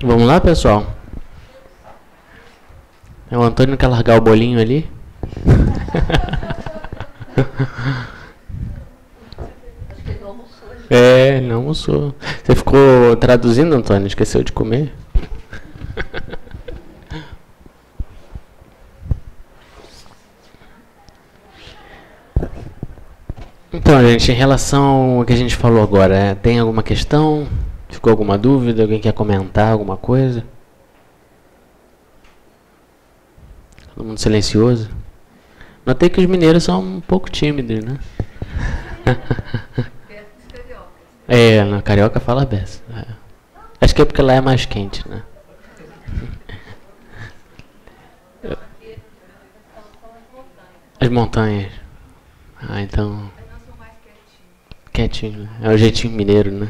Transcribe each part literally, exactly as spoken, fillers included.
Vamos lá, pessoal? É o Antônio quer largar o bolinho ali? É, não almoçou. Você ficou traduzindo, Antônio? Esqueceu de comer? Então, gente, em relação ao que a gente falou agora, tem alguma questão? Ficou alguma dúvida? Alguém quer comentar alguma coisa? Todo mundo silencioso? Notei que os mineiros são um pouco tímidos, né? É, na carioca fala beça. É. Acho que é porque lá é mais quente, né? As montanhas. Ah, então... Quietinho, né? É o jeitinho mineiro, né?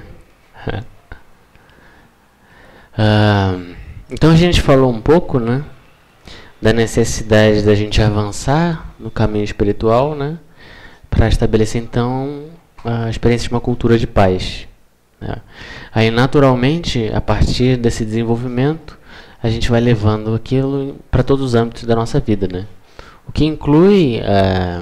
ah, então a gente falou um pouco, né? Da necessidade da gente avançar no caminho espiritual, né? Para estabelecer, então, a experiência de uma cultura de paz. Né? Aí, naturalmente, a partir desse desenvolvimento, a gente vai levando aquilo para todos os âmbitos da nossa vida, né? O que inclui... É,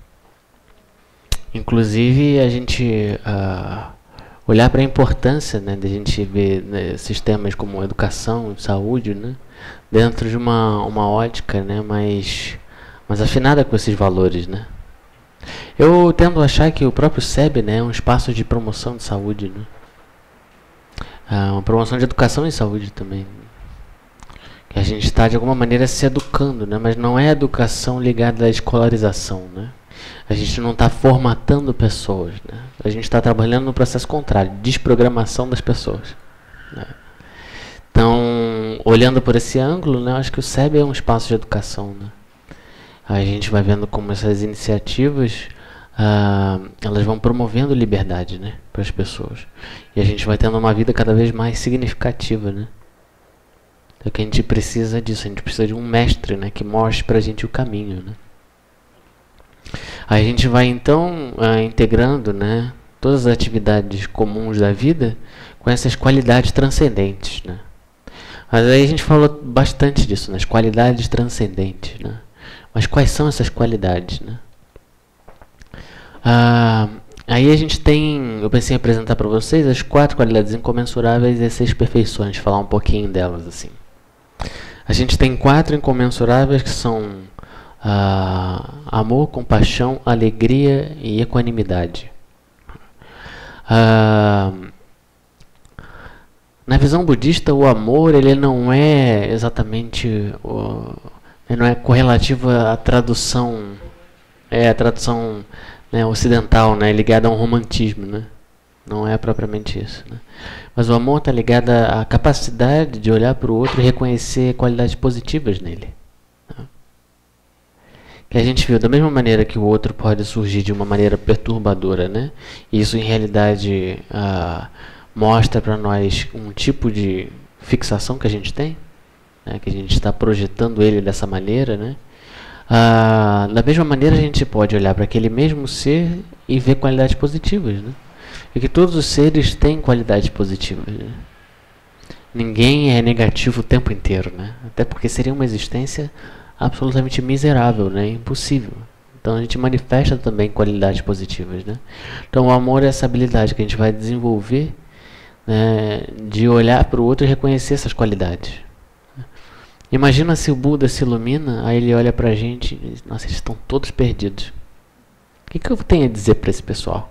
inclusive, a gente uh, olhar para a importância, né, de a gente ver, né, sistemas como educação e saúde, né, dentro de uma, uma ótica, né, mais, mais afinada com esses valores. Né. Eu tendo a achar que o próprio S E B, né, é um espaço de promoção de saúde. Né, uh, uma promoção de educação e saúde também. Que a gente está, de alguma maneira, se educando, né, mas não é educação ligada à escolarização, né. A gente não está formatando pessoas, né? A gente está trabalhando no processo contrário, desprogramação das pessoas. Né? Então, olhando por esse ângulo, né, acho que o S E B é um espaço de educação. Né? A gente vai vendo como essas iniciativas ah, elas vão promovendo liberdade, né, para as pessoas. E a gente vai tendo uma vida cada vez mais significativa. Né? Então, que a gente precisa disso, a gente precisa de um mestre, né, que mostre para a gente o caminho. Né? A gente vai então uh, integrando, né, todas as atividades comuns da vida com essas qualidades transcendentes. Né? Mas aí a gente falou bastante disso, né, as qualidades transcendentes. Né? Mas quais são essas qualidades? Né? Uh, aí a gente tem, eu pensei em apresentar para vocês as quatro qualidades incomensuráveis e as seis perfeições, falar um pouquinho delas. Assim. A gente tem quatro incomensuráveis que são Uh, amor, compaixão, alegria e equanimidade. Uh, na visão budista, o amor ele não é exatamente o, ele não é correlativo à tradução, é a tradução, né, ocidental, né, ligada a um romantismo, né? Não é propriamente isso. Né? Mas o amor está ligado à capacidade de olhar para o outro e reconhecer qualidades positivas nele. Que a gente viu, da mesma maneira que o outro pode surgir de uma maneira perturbadora, né? Isso em realidade ah, mostra para nós um tipo de fixação que a gente tem, né? Que a gente está projetando ele dessa maneira, né? Ah, da mesma maneira a gente pode olhar para aquele mesmo ser e ver qualidades positivas, né? E que todos os seres têm qualidades positivas, né? Ninguém é negativo o tempo inteiro, né? Até porque seria uma existência absolutamente miserável, né? Impossível. Então a gente manifesta também qualidades positivas, né? Então o amor é essa habilidade que a gente vai desenvolver, né, de olhar para o outro e reconhecer essas qualidades. Imagina se o Buda se ilumina, aí ele olha para a gente e diz, nossa, eles estão todos perdidos. O que, que eu tenho a dizer para esse pessoal?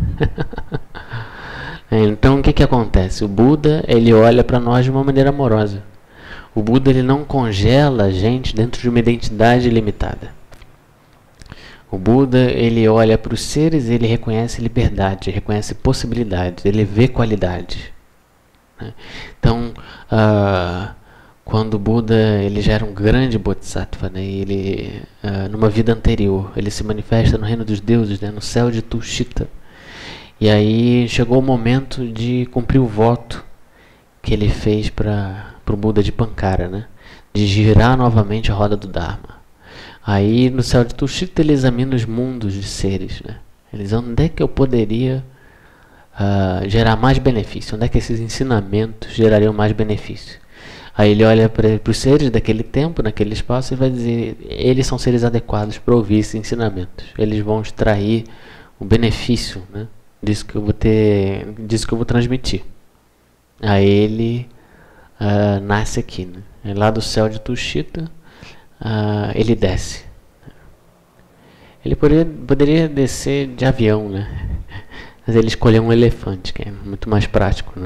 Então o que, que acontece? O Buda ele olha para nós de uma maneira amorosa. O Buda ele não congela a gente dentro de uma identidade limitada. O Buda ele olha para os seres e ele reconhece liberdade, reconhece possibilidades, ele vê qualidade. Né? Então, uh, quando o Buda ele já era um grande Bodhisattva, né? ele, uh, numa vida anterior, ele se manifesta no reino dos deuses, né? No céu de Tushita. E aí chegou o momento de cumprir o voto que ele fez para o Buda de Pankara, né? De girar novamente a roda do Dharma. Aí no céu de Tushita ele examina os mundos de seres, né? Ele diz, onde é que eu poderia uh, gerar mais benefício? Onde é que esses ensinamentos gerariam mais benefício? Aí ele olha para os seres daquele tempo, naquele espaço, e vai dizer: eles são seres adequados para ouvir esses ensinamentos. Eles vão extrair o benefício, né, disso que eu vou ter, disso que eu vou transmitir. Aí ele uh, nasce aqui, né? Lá do céu de Tushita, uh, ele desce. Ele poderia, poderia descer de avião, né? Mas ele escolheu um elefante, que é muito mais prático, né?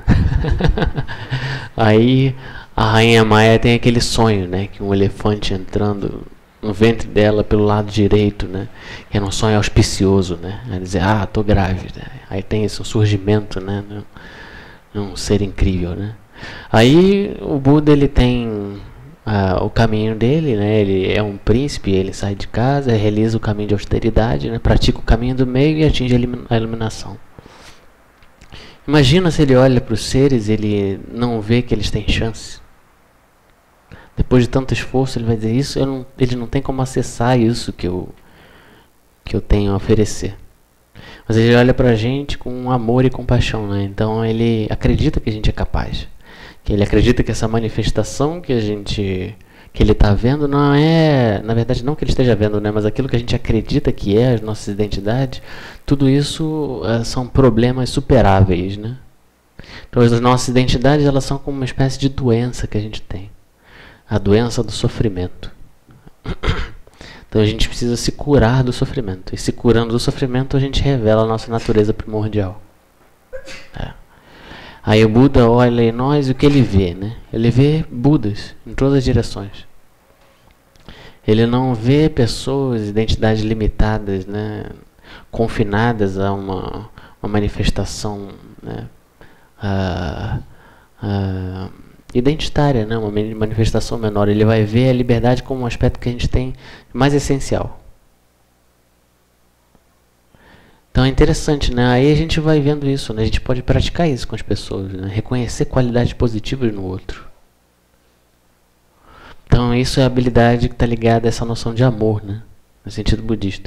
Aí a rainha Maia tem aquele sonho, né, que um elefante entrando no ventre dela pelo lado direito, né, que era um sonho auspicioso, né? Ela dizer: ah, tô grávida. Aí tem esse surgimento, né, um ser incrível, né? Aí o Buda, ele tem ah, o caminho dele, né? Ele é um príncipe, ele sai de casa, realiza o caminho de austeridade, né? Pratica o caminho do meio e atinge a iluminação. Imagina se ele olha para os seres, ele não vê que eles têm chance. Depois de tanto esforço, ele vai dizer: isso, eu não, ele não tem como acessar isso que eu, que eu tenho a oferecer. Mas ele olha para a gente com amor e compaixão, né? Então ele acredita que a gente é capaz. Que ele acredita que essa manifestação que a gente, que ele está vendo não é, na verdade não que ele esteja vendo, né? Mas aquilo que a gente acredita que é as nossas identidades, tudo isso uh, são problemas superáveis, né? Então as nossas identidades, elas são como uma espécie de doença que a gente tem. A doença do sofrimento. Então a gente precisa se curar do sofrimento. E se curando do sofrimento, a gente revela a nossa natureza primordial. É. Aí o Buda olha em nós e o que ele vê, né? Ele vê Budas em todas as direções. Ele não vê pessoas, identidades limitadas, né, confinadas a uma, uma manifestação, né, uh, uh, identitária, né, uma manifestação menor. Ele vai ver a liberdade como um aspecto que a gente tem mais essencial. Então é interessante, né? Aí a gente vai vendo isso, né? A gente pode praticar isso com as pessoas, né? Reconhecer qualidades positivas no outro. Então isso é a habilidade que está ligada a essa noção de amor, né? No sentido budista.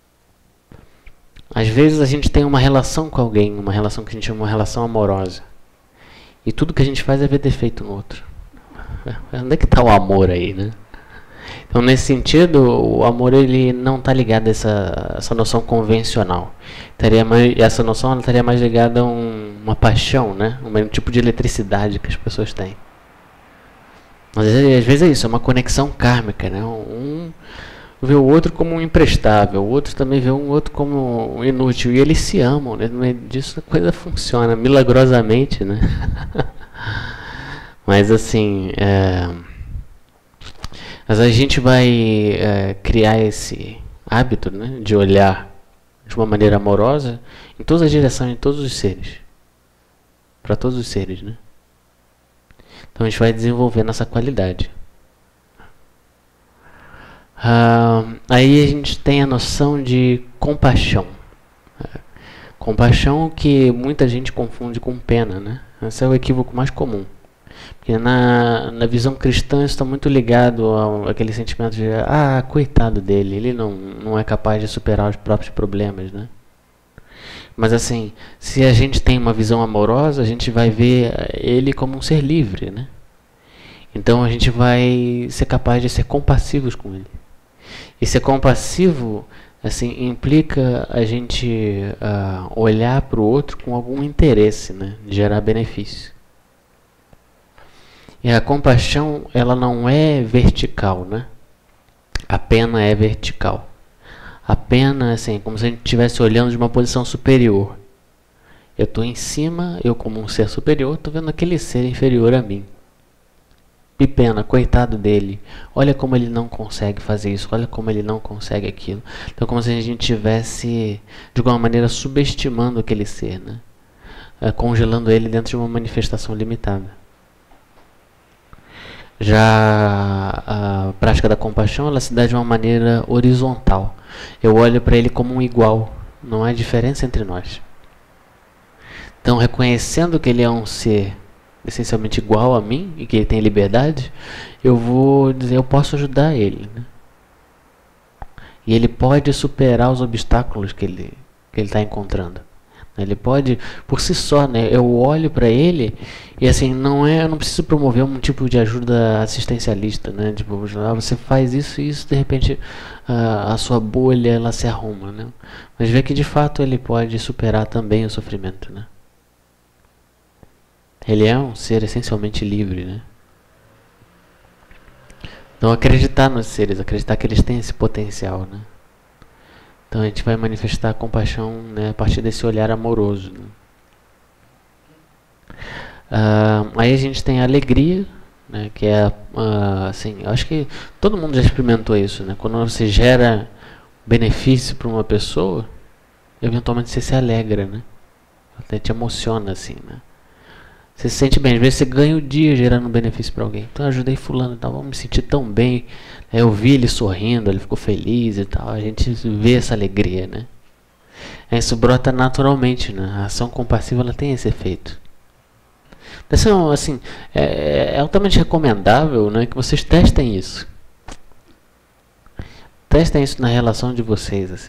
Às vezes a gente tem uma relação com alguém, uma relação que a gente chama de uma relação amorosa. E tudo que a gente faz é ver defeito no outro. Onde é que está o amor aí, né? Então, nesse sentido, o amor, ele não está ligado a essa, essa noção convencional. Estaria mais, essa noção ela estaria mais ligada a um, uma paixão, né? Um, um tipo de eletricidade que as pessoas têm. Mas às vezes é isso, é uma conexão kármica, né? Um vê o outro como um imprestável, o outro também vê um outro como um inútil. E eles se amam, né? No meio disso a coisa funciona milagrosamente, né? Mas assim... É... Mas a gente vai é, criar esse hábito, né, de olhar de uma maneira amorosa em todas as direções, em todos os seres. Para todos os seres, né? Então a gente vai desenvolvendo essa qualidade. Ah, aí a gente tem a noção de compaixão. Compaixão que muita gente confunde com pena, né? Esse é o equívoco mais comum. Porque na, na visão cristã isso está muito ligado ao, àquele sentimento de ah, coitado dele, ele não, não é capaz de superar os próprios problemas, né? Mas assim, se a gente tem uma visão amorosa, a gente vai ver ele como um ser livre, né? Então a gente vai ser capaz de ser compassivos com ele. E ser compassivo, assim, implica a gente uh, olhar para o outro com algum interesse, né? De gerar benefício. E a compaixão, ela não é vertical, né? A pena é vertical. A pena, assim, como se a gente estivesse olhando de uma posição superior. Eu estou em cima, eu como um ser superior, estou vendo aquele ser inferior a mim. Que pena, coitado dele. Olha como ele não consegue fazer isso, olha como ele não consegue aquilo. Então, como se a gente estivesse, de alguma maneira, subestimando aquele ser, né? É, congelando ele dentro de uma manifestação limitada. Já a prática da compaixão, ela se dá de uma maneira horizontal. Eu olho para ele como um igual, não há diferença entre nós. Então, reconhecendo que ele é um ser essencialmente igual a mim e que ele tem liberdade, eu vou dizer, eu posso ajudar ele, né? E ele pode superar os obstáculos que ele que ele está encontrando. Ele pode, por si só, né? Eu olho para ele e assim, não é, eu não preciso promover um tipo de ajuda assistencialista, né? Tipo, ah, você faz isso e isso, de repente a, a sua bolha ela se arruma, né? Mas ver que de fato ele pode superar também o sofrimento, né? Ele é um ser essencialmente livre, né? Então acreditar nos seres, acreditar que eles têm esse potencial, né? Então a gente vai manifestar compaixão, né, a partir desse olhar amoroso, né? Uh, aí a gente tem a alegria, né, que é uh, assim, eu acho que todo mundo já experimentou isso, né? Quando você gera benefício para uma pessoa, eventualmente você se alegra, né? Até te emociona assim, né? Você se sente bem, às vezes você ganha o dia gerando um benefício para alguém. Então eu ajudei fulano e tal, vou me sentir tão bem. Eu vi ele sorrindo, ele ficou feliz e tal. A gente vê essa alegria, né? Isso brota naturalmente, né? A ação compassiva ela tem esse efeito. Então, assim, é, é altamente recomendável, né, que vocês testem isso. Testem isso na relação de vocês, assim.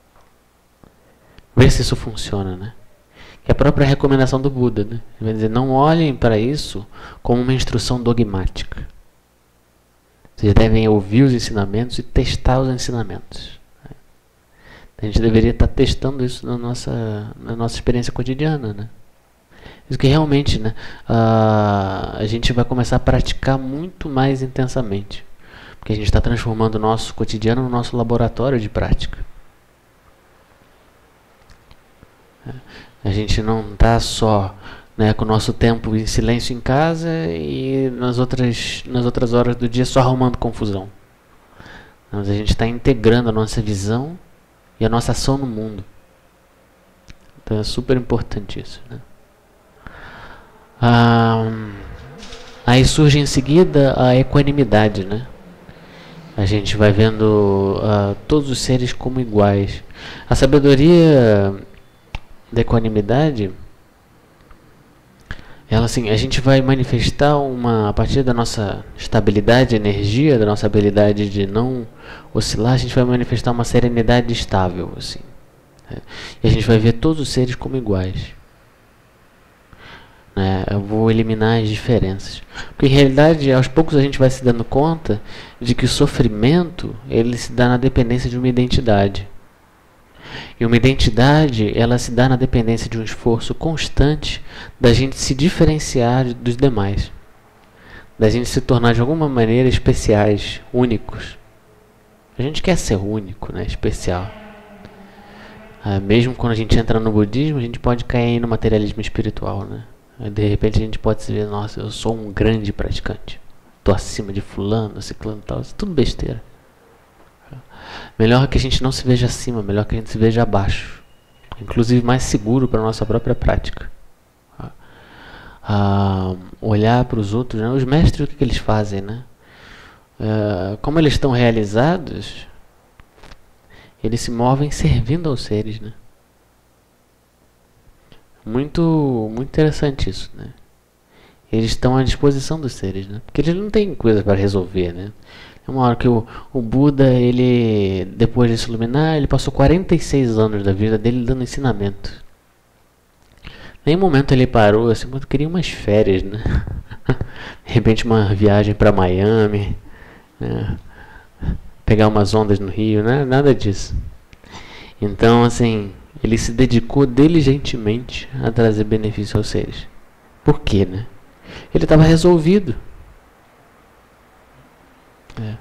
Ver se isso funciona, né? Que é a própria recomendação do Buda, né? Ele vai dizer, não olhem para isso como uma instrução dogmática. Vocês devem ouvir os ensinamentos e testar os ensinamentos. A gente deveria estar testando isso na nossa, na nossa experiência cotidiana, né? Isso que realmente, né, a, a gente vai começar a praticar muito mais intensamente. Porque a gente está transformando o nosso cotidiano no nosso laboratório de prática. A gente não está só, né, com o nosso tempo em silêncio em casa e nas outras, nas outras horas do dia só arrumando confusão. Mas a gente está integrando a nossa visão e a nossa ação no mundo. Então é super importante isso, né? Ah, aí surge em seguida a equanimidade, né? A gente vai vendo uh, todos os seres como iguais. A sabedoria da equanimidade, ela assim, a gente vai manifestar uma, a partir da nossa estabilidade de energia, da nossa habilidade de não oscilar, a gente vai manifestar uma serenidade estável, assim. Né? E a gente vai ver todos os seres como iguais. Né? Eu vou eliminar as diferenças. Porque em realidade, aos poucos a gente vai se dando conta de que o sofrimento, ele se dá na dependência de uma identidade. E uma identidade, ela se dá na dependência de um esforço constante da gente se diferenciar dos demais. Da gente se tornar de alguma maneira especiais, únicos. A gente quer ser único, né? Especial. Ah, mesmo quando a gente entra no budismo, a gente pode cair no materialismo espiritual, né? De repente a gente pode se ver, nossa, eu sou um grande praticante. Estou acima de fulano, ciclano e tal. Isso é tudo besteira. Melhor que a gente não se veja acima, melhor que a gente se veja abaixo. Inclusive mais seguro para a nossa própria prática. Ah, olhar para os outros, né? Os mestres, o que, que eles fazem, né? Ah, como eles estão realizados, eles se movem servindo aos seres, né? Muito, muito interessante isso, né? Eles estão à disposição dos seres, né? Porque eles não têm coisa para resolver, né? É uma hora que o, o Buda, ele, depois de se iluminar, ele passou quarenta e seis anos da vida dele dando ensinamento. Nenhum momento ele parou, assim, quando queria umas férias, né? De repente uma viagem para Miami, né? Pegar umas ondas no Rio, né? Nada disso. Então, assim, ele se dedicou diligentemente a trazer benefício aos seres. Por quê, né? Ele estava resolvido. É.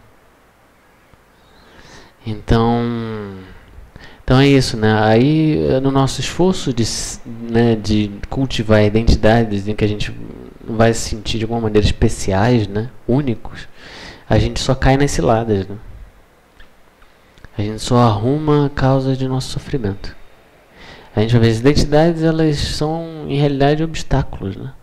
Então, então é isso, né? Aí no nosso esforço de, né, de cultivar identidades em que a gente vai se sentir de alguma maneira especiais, né, únicos, a gente só cai nas ciladas, né? A gente só arruma a causa de nosso sofrimento. A gente vai ver as identidades, elas são em realidade obstáculos, né?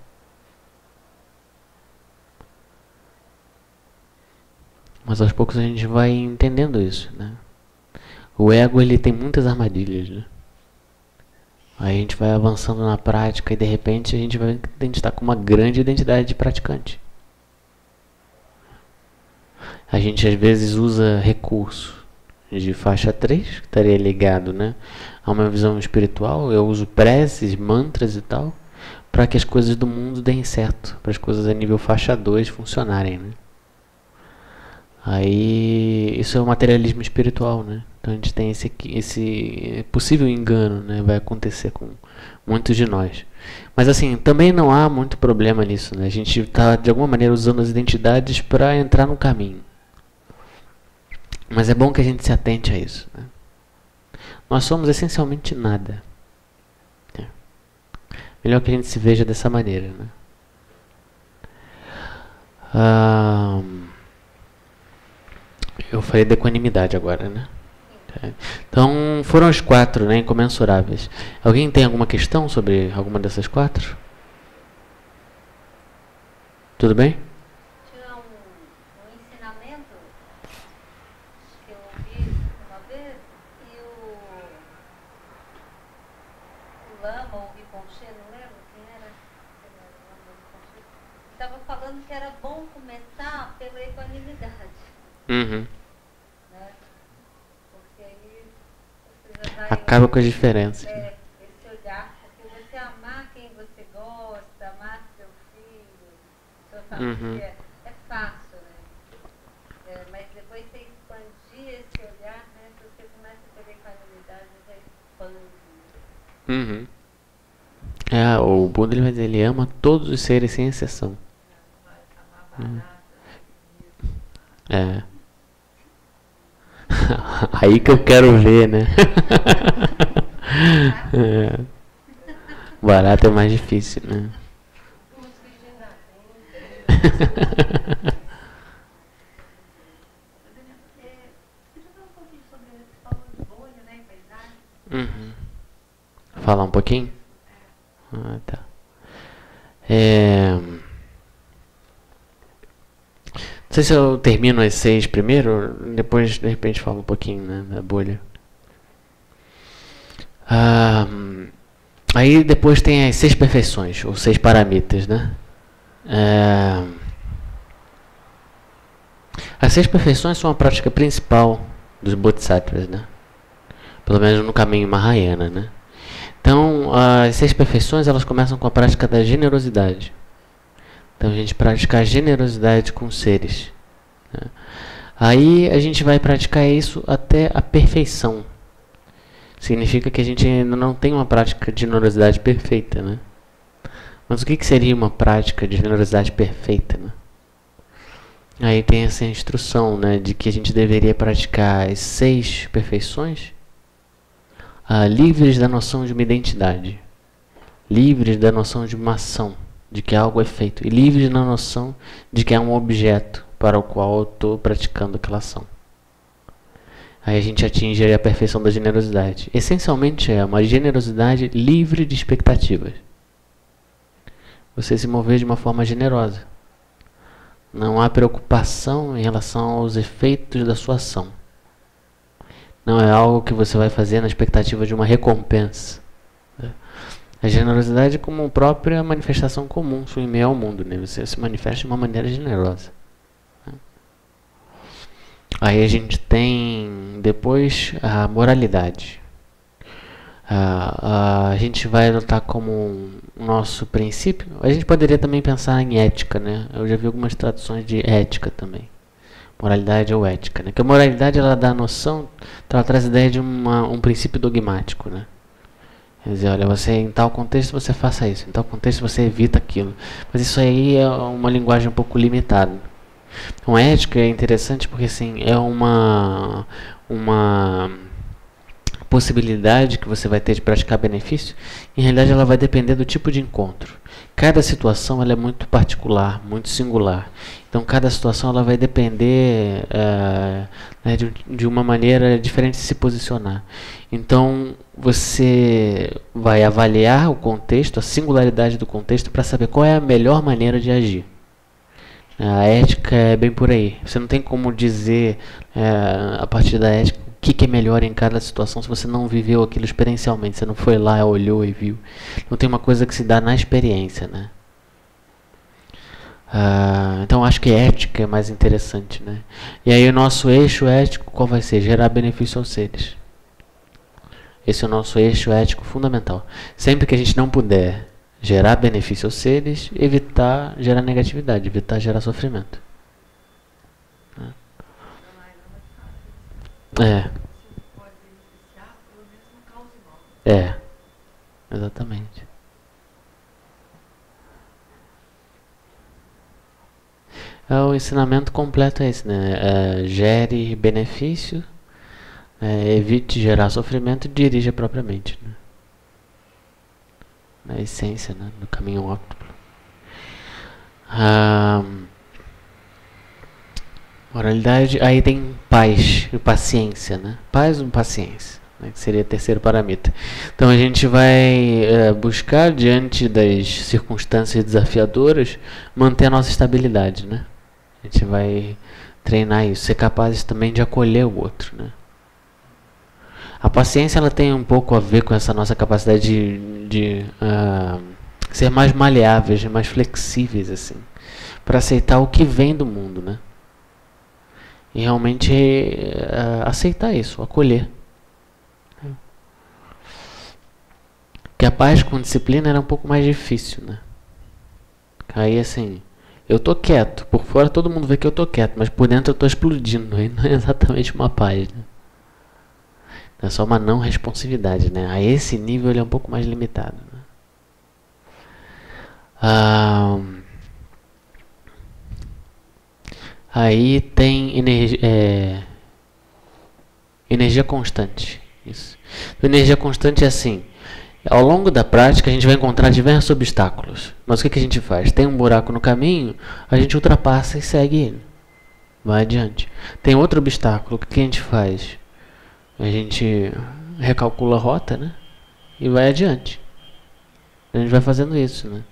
Mas aos poucos a gente vai entendendo isso, né? O ego, ele tem muitas armadilhas, né? Aí a gente vai avançando na prática e de repente a gente vai a gente tá com uma grande identidade de praticante. A gente às vezes usa recurso, de faixa três, que estaria ligado, né, a uma visão espiritual. Eu uso preces, mantras e tal, para que as coisas do mundo deem certo, para as coisas a nível faixa dois funcionarem, né? Aí, isso é o materialismo espiritual, né? Então a gente tem esse, esse possível engano, né? Vai acontecer com muitos de nós. Mas assim, também não há muito problema nisso, né? A gente está de alguma maneira usando as identidades para entrar no caminho. Mas é bom que a gente se atente a isso, né? Nós somos essencialmente nada. É. Melhor que a gente se veja dessa maneira, né? Ah, eu falei de equanimidade agora, né? Então, foram os quatro, né, incomensuráveis. Alguém tem alguma questão sobre alguma dessas quatro? Tudo bem? Tinha um, um ensinamento que eu ouvi uma vez e o, o Lama ou o Rinpoche, não lembro quem era, se não era o Lama ou o Rinpoche, estava falando que era bom começar pela equanimidade. Uhum. Vai, acaba com as diferenças. É, esse olhar, porque você amar quem você gosta, amar seu filho, sua família, uhum. é fácil, né? É, mas depois você expandir esse olhar, né? Se você começa pela equanimidade, você expande. Uhum. É, o Buda ele vai dizer, ele ama todos os seres sem exceção. Hum. É. Aí que eu quero ver, né? É. Barato é mais difícil, né? Uhum. Falar um pouquinho? Ah, tá. É... Não sei se eu termino as seis primeiro, depois de repente falo um pouquinho, né, da bolha. Ah, aí depois tem as seis perfeições, ou seis paramitas, né? É... As seis perfeições são a prática principal dos Bodhisattvas, né? Pelo menos no caminho Mahayana, né? Então, as seis perfeições, elas começam com a prática da generosidade. Então, a gente pratica a generosidade com os seres, né? Aí, a gente vai praticar isso até a perfeição. Significa que a gente ainda não tem uma prática de generosidade perfeita, né? Mas o que, que seria uma prática de generosidade perfeita, né? Aí tem essa instrução, né, de que a gente deveria praticar as seis perfeições ah, livres da noção de uma identidade, livres da noção de uma ação, de que algo é feito, e livres da noção de que é um objeto para o qual eu estou praticando aquela ação. Aí a gente atinge a perfeição da generosidade. Essencialmente é uma generosidade livre de expectativas. Você se mover de uma forma generosa. Não há preocupação em relação aos efeitos da sua ação. Não é algo que você vai fazer na expectativa de uma recompensa. A generosidade é como própria manifestação comum em meio ao mundo, né? Você se manifesta de uma maneira generosa. Aí a gente tem depois a moralidade. A, a, a gente vai adotar como um nosso princípio. A gente poderia também pensar em ética, né? Eu já vi algumas traduções de ética também. Moralidade ou ética, né? Que a moralidade ela dá a noção, ela traz a ideia de uma, um princípio dogmático, né? Quer dizer, olha, você em tal contexto você faça isso, em tal contexto você evita aquilo. Mas isso aí é uma linguagem um pouco limitada. Então, ética é interessante porque assim, é uma uma possibilidade que você vai ter de praticar benefício. Em realidade ela vai depender do tipo de encontro. Cada situação ela é muito particular, muito singular. Então cada situação ela vai depender uh, né, de, de uma maneira diferente de se posicionar. Então você vai avaliar o contexto, a singularidade do contexto para saber qual é a melhor maneira de agir. A ética é bem por aí. Você não tem como dizer uh, a partir da ética o que, que é melhor em cada situação se você não viveu aquilo experiencialmente. Você não foi lá, olhou e viu. Não tem uma coisa que se dá na experiência, né? Uh, então acho que ética é mais interessante, né? E aí o nosso eixo ético qual vai ser? Gerar benefício aos seres. Esse é o nosso eixo ético fundamental. Sempre que a gente não puder gerar benefício aos seres, evitar gerar negatividade, evitar gerar sofrimento. É. É. Exatamente. É, o ensinamento completo é esse, né? É, gere benefício, é, evite gerar sofrimento e dirija propriamente, né? Na essência, né? Do caminho óptimo. Ah, moralidade, aí tem paz e paciência, né? Paz e paciência, né? Que seria terceiro paramita. Então a gente vai é, buscar, diante das circunstâncias desafiadoras, manter a nossa estabilidade, né? A gente vai treinar isso, ser capaz também de acolher o outro, né? A paciência ela tem um pouco a ver com essa nossa capacidade de, de uh, ser mais maleáveis, mais flexíveis, assim, para aceitar o que vem do mundo, né? E realmente uh, aceitar isso, acolher. Porque a paz com disciplina era um pouco mais difícil, né? Aí assim, eu tô quieto, por fora todo mundo vê que eu tô quieto, mas por dentro eu tô explodindo, aí não é exatamente uma paz, né? É só uma não responsividade, né? A esse nível ele é um pouco mais limitado, né? Ah, aí tem energia, é, energia constante. Isso. Então, energia constante é assim. Ao longo da prática a gente vai encontrar diversos obstáculos. Mas o que, que a gente faz? Tem um buraco no caminho, a gente ultrapassa e segue ele. Vai adiante. Tem outro obstáculo, o que, que a gente faz? A gente recalcula a rota, né? E vai adiante. A gente vai fazendo isso, né?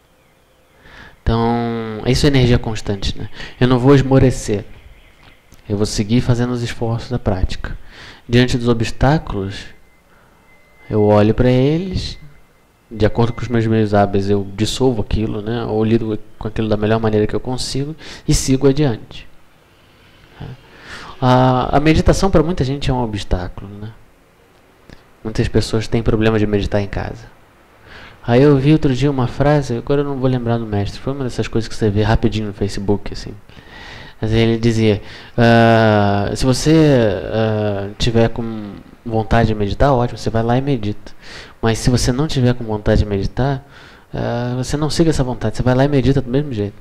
Então, isso é energia constante, né? Eu não vou esmorecer. Eu vou seguir fazendo os esforços da prática. Diante dos obstáculos, eu olho para eles, de acordo com os meus meios hábeis, eu dissolvo aquilo, né? Ou lido com aquilo da melhor maneira que eu consigo e sigo adiante. A, a meditação para muita gente é um obstáculo, né? Muitas pessoas têm problema de meditar em casa. Aí eu vi outro dia uma frase, agora eu não vou lembrar do mestre, foi uma dessas coisas que você vê rapidinho no Facebook, assim. Mas ele dizia, uh, se você uh, tiver com vontade de meditar, ótimo, você vai lá e medita. Mas se você não tiver com vontade de meditar, uh, você não siga essa vontade, você vai lá e medita do mesmo jeito.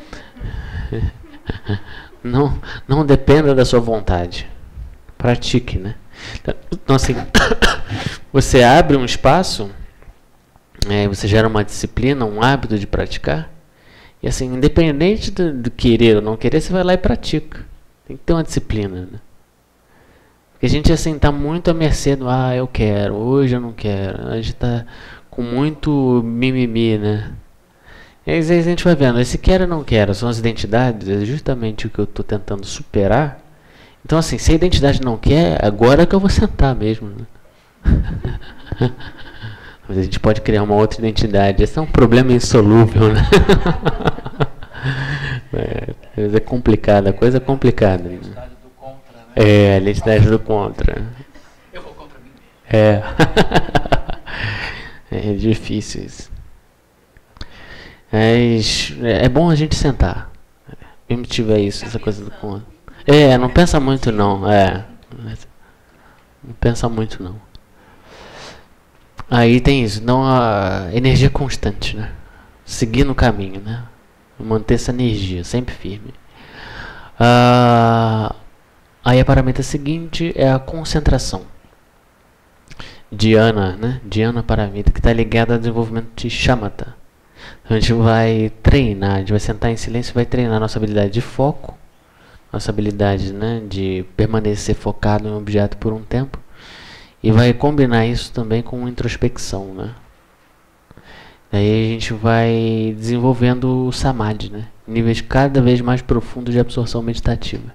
Não, não dependa da sua vontade. Pratique, né? Então, assim, você abre um espaço, é, você gera uma disciplina, um hábito de praticar. E assim, independente do, do querer ou não querer, você vai lá e pratica. Tem que ter uma disciplina, né? Porque a gente, assim, tá muito à mercê do, ah, eu quero, hoje eu não quero. A gente tá com muito mimimi, né? E aí a gente vai vendo, esse quero ou não quero são as identidades, é justamente o que eu estou tentando superar. Então assim, se a identidade não quer, agora é que eu vou sentar mesmo, né? Mas a gente pode criar uma outra identidade, esse é um problema insolúvel, né? É, é complicado, a coisa é complicada. Né? Do contra, né? É, a identidade do contra. Eu vou contra mim mesmo. É. É difícil isso. Mas é bom a gente sentar. Mesmo tiver isso, essa coisa do contra. É, não pensa muito não. É. Não pensa muito não. Aí tem isso, não a energia constante, né? Seguir no caminho, né? Manter essa energia sempre firme. Ah, aí a paramita seguinte é a concentração. Dhyana, né? Dhyana paramita, que está ligada ao desenvolvimento de shamatha. A gente vai treinar, a gente vai sentar em silêncio e vai treinar nossa habilidade de foco, nossa habilidade, né, de permanecer focado em um objeto por um tempo, e vai combinar isso também com introspecção, né? Aí a gente vai desenvolvendo o samadhi, né, níveis cada vez mais profundos de absorção meditativa.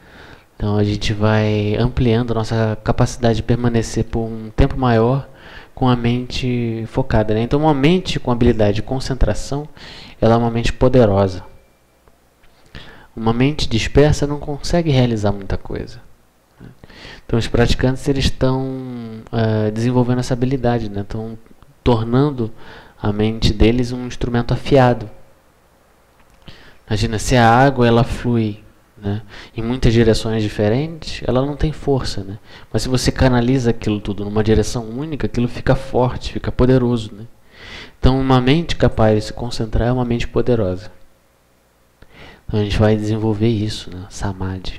Então a gente vai ampliando a nossa capacidade de permanecer por um tempo maior com a mente focada, né? Então uma mente com habilidade de concentração, ela é uma mente poderosa. Uma mente dispersa não consegue realizar muita coisa. Então os praticantes eles estão uh, desenvolvendo essa habilidade, né? Estão tornando a mente deles um instrumento afiado. Imagina, se a água ela flui, né, em muitas direções diferentes, ela não tem força, né? Mas se você canaliza aquilo tudo numa direção única, aquilo fica forte, fica poderoso, né? Então uma mente capaz de se concentrar é uma mente poderosa. Então a gente vai desenvolver isso, né? Samadhi.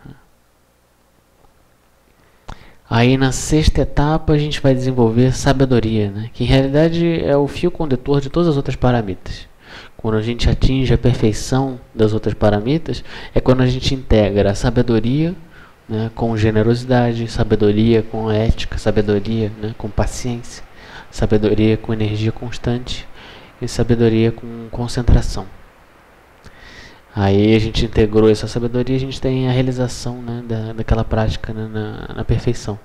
Aí na sexta etapa a gente vai desenvolver sabedoria, né? Que em realidade é o fio condutor de todas as outras paramitas. Quando a gente atinge a perfeição das outras paramitas, é quando a gente integra a sabedoria, né, com generosidade, sabedoria com ética, sabedoria, né, com paciência, sabedoria com energia constante e sabedoria com concentração. Aí a gente integrou essa sabedoria e a gente tem a realização, né, da, daquela prática, né, na, na perfeição.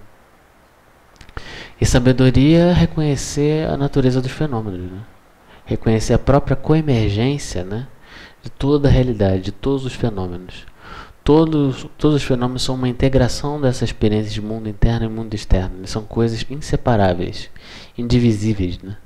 E sabedoria é reconhecer a natureza dos fenômenos, né? Reconhecer a própria coemergência, né, de toda a realidade, de todos os fenômenos. Todos, todos os fenômenos são uma integração dessa experiência de mundo interno e mundo externo. Eles são coisas inseparáveis, indivisíveis, né?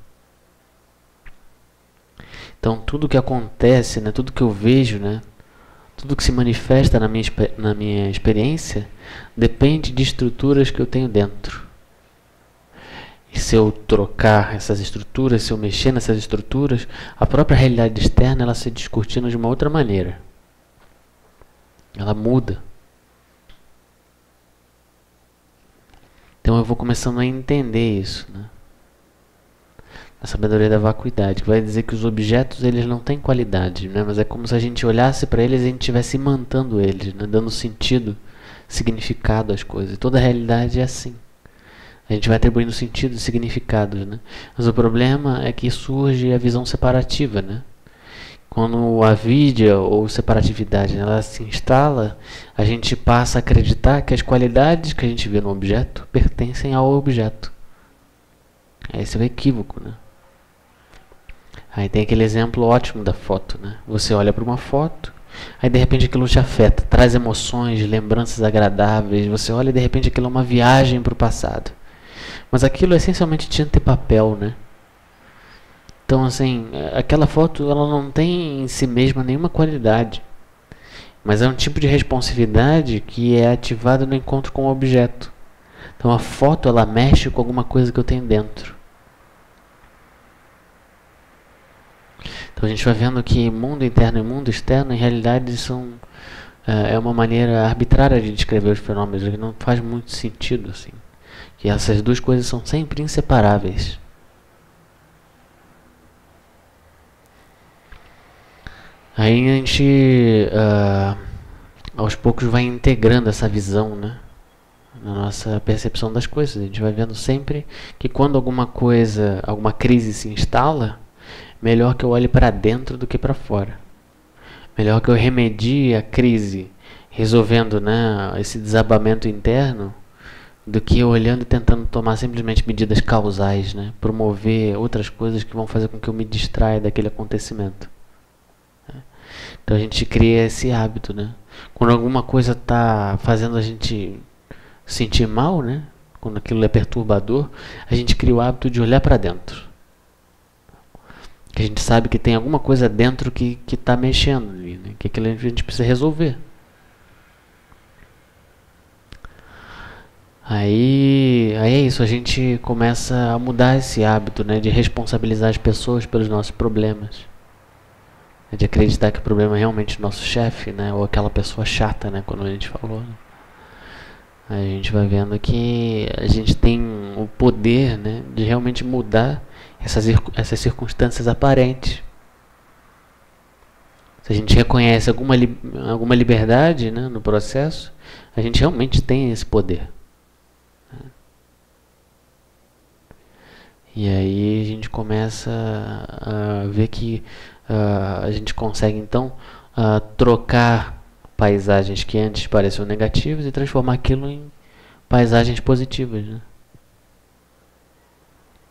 Então tudo que acontece, né, tudo que eu vejo, né, tudo que se manifesta na minha, na minha experiência depende de estruturas que eu tenho dentro. E se eu trocar essas estruturas, se eu mexer nessas estruturas, a própria realidade externa ela se descortina de uma outra maneira. Ela muda. Então eu vou começando a entender isso, né? A sabedoria da vacuidade, que vai dizer que os objetos eles não têm qualidade, né? Mas é como se a gente olhasse para eles e a gente estivesse imantando eles, né? Dando sentido, significado às coisas. E toda a realidade é assim. A gente vai atribuindo sentido e significados, né? Mas o problema é que surge a visão separativa, né? Quando a avidya ou separatividade, né, ela se instala, a gente passa a acreditar que as qualidades que a gente vê no objeto pertencem ao objeto. Esse é o equívoco, né? Aí tem aquele exemplo ótimo da foto, né? Você olha para uma foto, aí de repente aquilo te afeta, traz emoções, lembranças agradáveis, você olha e de repente aquilo é uma viagem para o passado. Mas aquilo é essencialmente tinta e papel, né? Então, assim, aquela foto ela não tem em si mesma nenhuma qualidade. Mas é um tipo de responsividade que é ativado no encontro com o objeto. Então a foto ela mexe com alguma coisa que eu tenho dentro. Então a gente vai vendo que mundo interno e mundo externo em realidade são é uma maneira arbitrária de descrever os fenômenos, que não faz muito sentido assim. Que essas duas coisas são sempre inseparáveis. Aí a gente uh, aos poucos vai integrando essa visão, né, na nossa percepção das coisas. A gente vai vendo sempre que quando alguma coisa, alguma crise se instala, melhor que eu olhe para dentro do que para fora. Melhor que eu remedie a crise, resolvendo, né, esse desabamento interno, do que olhando e tentando tomar simplesmente medidas causais, né, promover outras coisas que vão fazer com que eu me distraia daquele acontecimento. Então a gente cria esse hábito, né? Quando alguma coisa está fazendo a gente sentir mal, né? Quando aquilo é perturbador, a gente cria o hábito de olhar para dentro. Que a gente sabe que tem alguma coisa dentro que que está mexendo ali, né? Que aquilo a gente precisa resolver. Aí, aí é isso, a gente começa a mudar esse hábito, né? De responsabilizar as pessoas pelos nossos problemas. De acreditar que o problema é realmente o nosso chefe, né? Ou aquela pessoa chata, né? Quando a gente falou, né? A gente vai vendo que a gente tem o poder, né, de realmente mudar essas, essas circunstâncias aparentes. Se a gente reconhece alguma, li, alguma liberdade, né, no processo, a gente realmente tem esse poder. E aí a gente começa a ver que uh, a gente consegue então uh, trocar paisagens que antes pareciam negativas e transformar aquilo em paisagens positivas, né?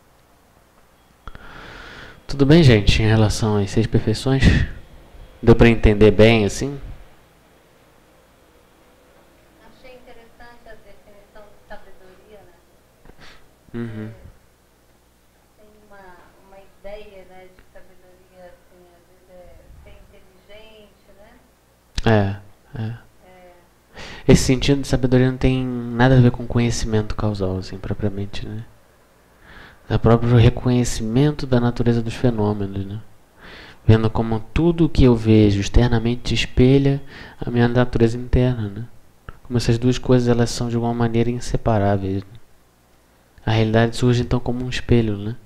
Tudo bem, gente, em relação às seis perfeições? Deu para entender bem, assim? Achei interessante a definição de sabedoria, né? Uhum. É, tem uma, uma ideia, né, de sabedoria, assim, às vezes é ser inteligente, né? É, é. Esse sentido de sabedoria não tem nada a ver com conhecimento causal, assim, propriamente, né? É o próprio reconhecimento da natureza dos fenômenos, né? Vendo como tudo o que eu vejo externamente espelha a minha natureza interna, né? Como essas duas coisas, elas são de alguma maneira inseparáveis, né? A realidade surge então como um espelho, né?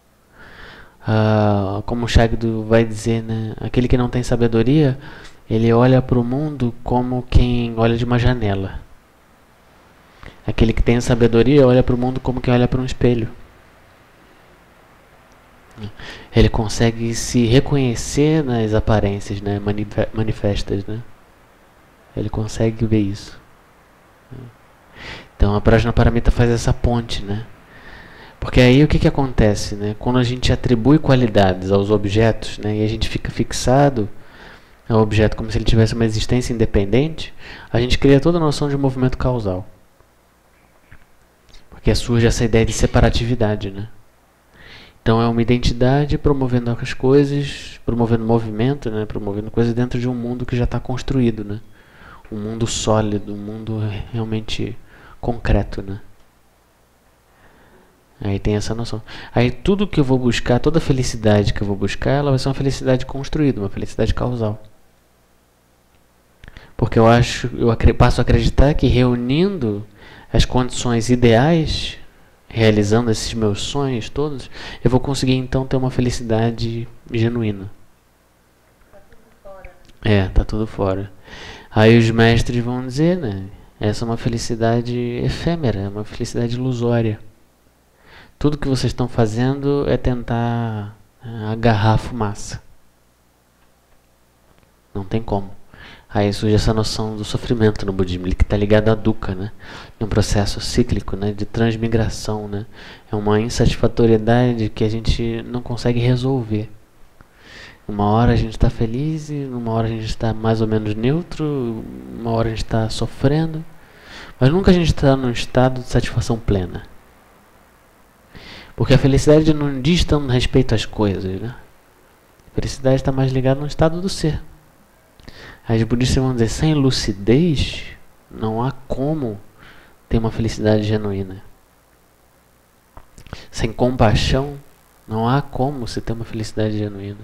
Ah, como o Shagdu vai dizer, né? Aquele que não tem sabedoria, ele olha para o mundo como quem olha de uma janela. Aquele que tem sabedoria olha para o mundo como quem olha para um espelho. Ele consegue se reconhecer nas aparências, né, manifestas, né? Ele consegue ver isso. Então a Prajnaparamita faz essa ponte, né? Porque aí o que, que acontece, né? Quando a gente atribui qualidades aos objetos, né, e a gente fica fixado ao objeto como se ele tivesse uma existência independente, a gente cria toda a noção de movimento causal. Porque surge essa ideia de separatividade, né? Então é uma identidade promovendo as coisas, promovendo movimento, né? Promovendo coisas dentro de um mundo que já está construído, né? Um mundo sólido, um mundo realmente concreto, né? Aí tem essa noção. Aí tudo que eu vou buscar, toda felicidade que eu vou buscar, ela vai ser uma felicidade construída, uma felicidade causal. Porque eu acho, eu passo a acreditar que reunindo as condições ideais, realizando esses meus sonhos todos, eu vou conseguir então ter uma felicidade genuína. Tá tudo fora. É, tá tudo fora. Aí os mestres vão dizer, né? Essa é uma felicidade efêmera, uma felicidade ilusória. Tudo que vocês estão fazendo é tentar agarrar a fumaça. Não tem como. Aí surge essa noção do sofrimento no budismo, que está ligado à dukkha, né? É um processo cíclico, né? De transmigração, né? É uma insatisfatoriedade que a gente não consegue resolver. Uma hora a gente está feliz, e uma hora a gente está mais ou menos neutro, uma hora a gente está sofrendo, mas nunca a gente está num estado de satisfação plena. Porque a felicidade não diz tanto respeito às coisas, né? A felicidade está mais ligada no estado do ser. As budistas vão dizer, sem lucidez, não há como ter uma felicidade genuína. Sem compaixão, não há como se ter uma felicidade genuína.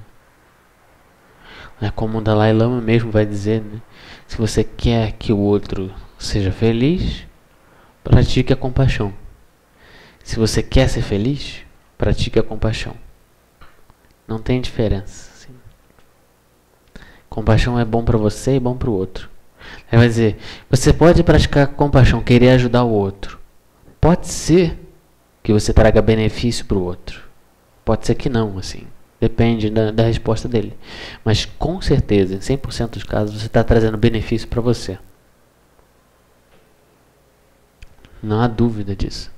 É como o Dalai Lama mesmo vai dizer, né? Se você quer que o outro seja feliz, pratique a compaixão. Se você quer ser feliz, pratique a compaixão. Não tem diferença. Assim. Compaixão é bom para você e bom para o outro. Ele vai dizer, você pode praticar compaixão, querer ajudar o outro. Pode ser que você traga benefício para o outro. Pode ser que não, assim. Depende da, da resposta dele. Mas com certeza, em cem por cento dos casos, você está trazendo benefício para você. Não há dúvida disso.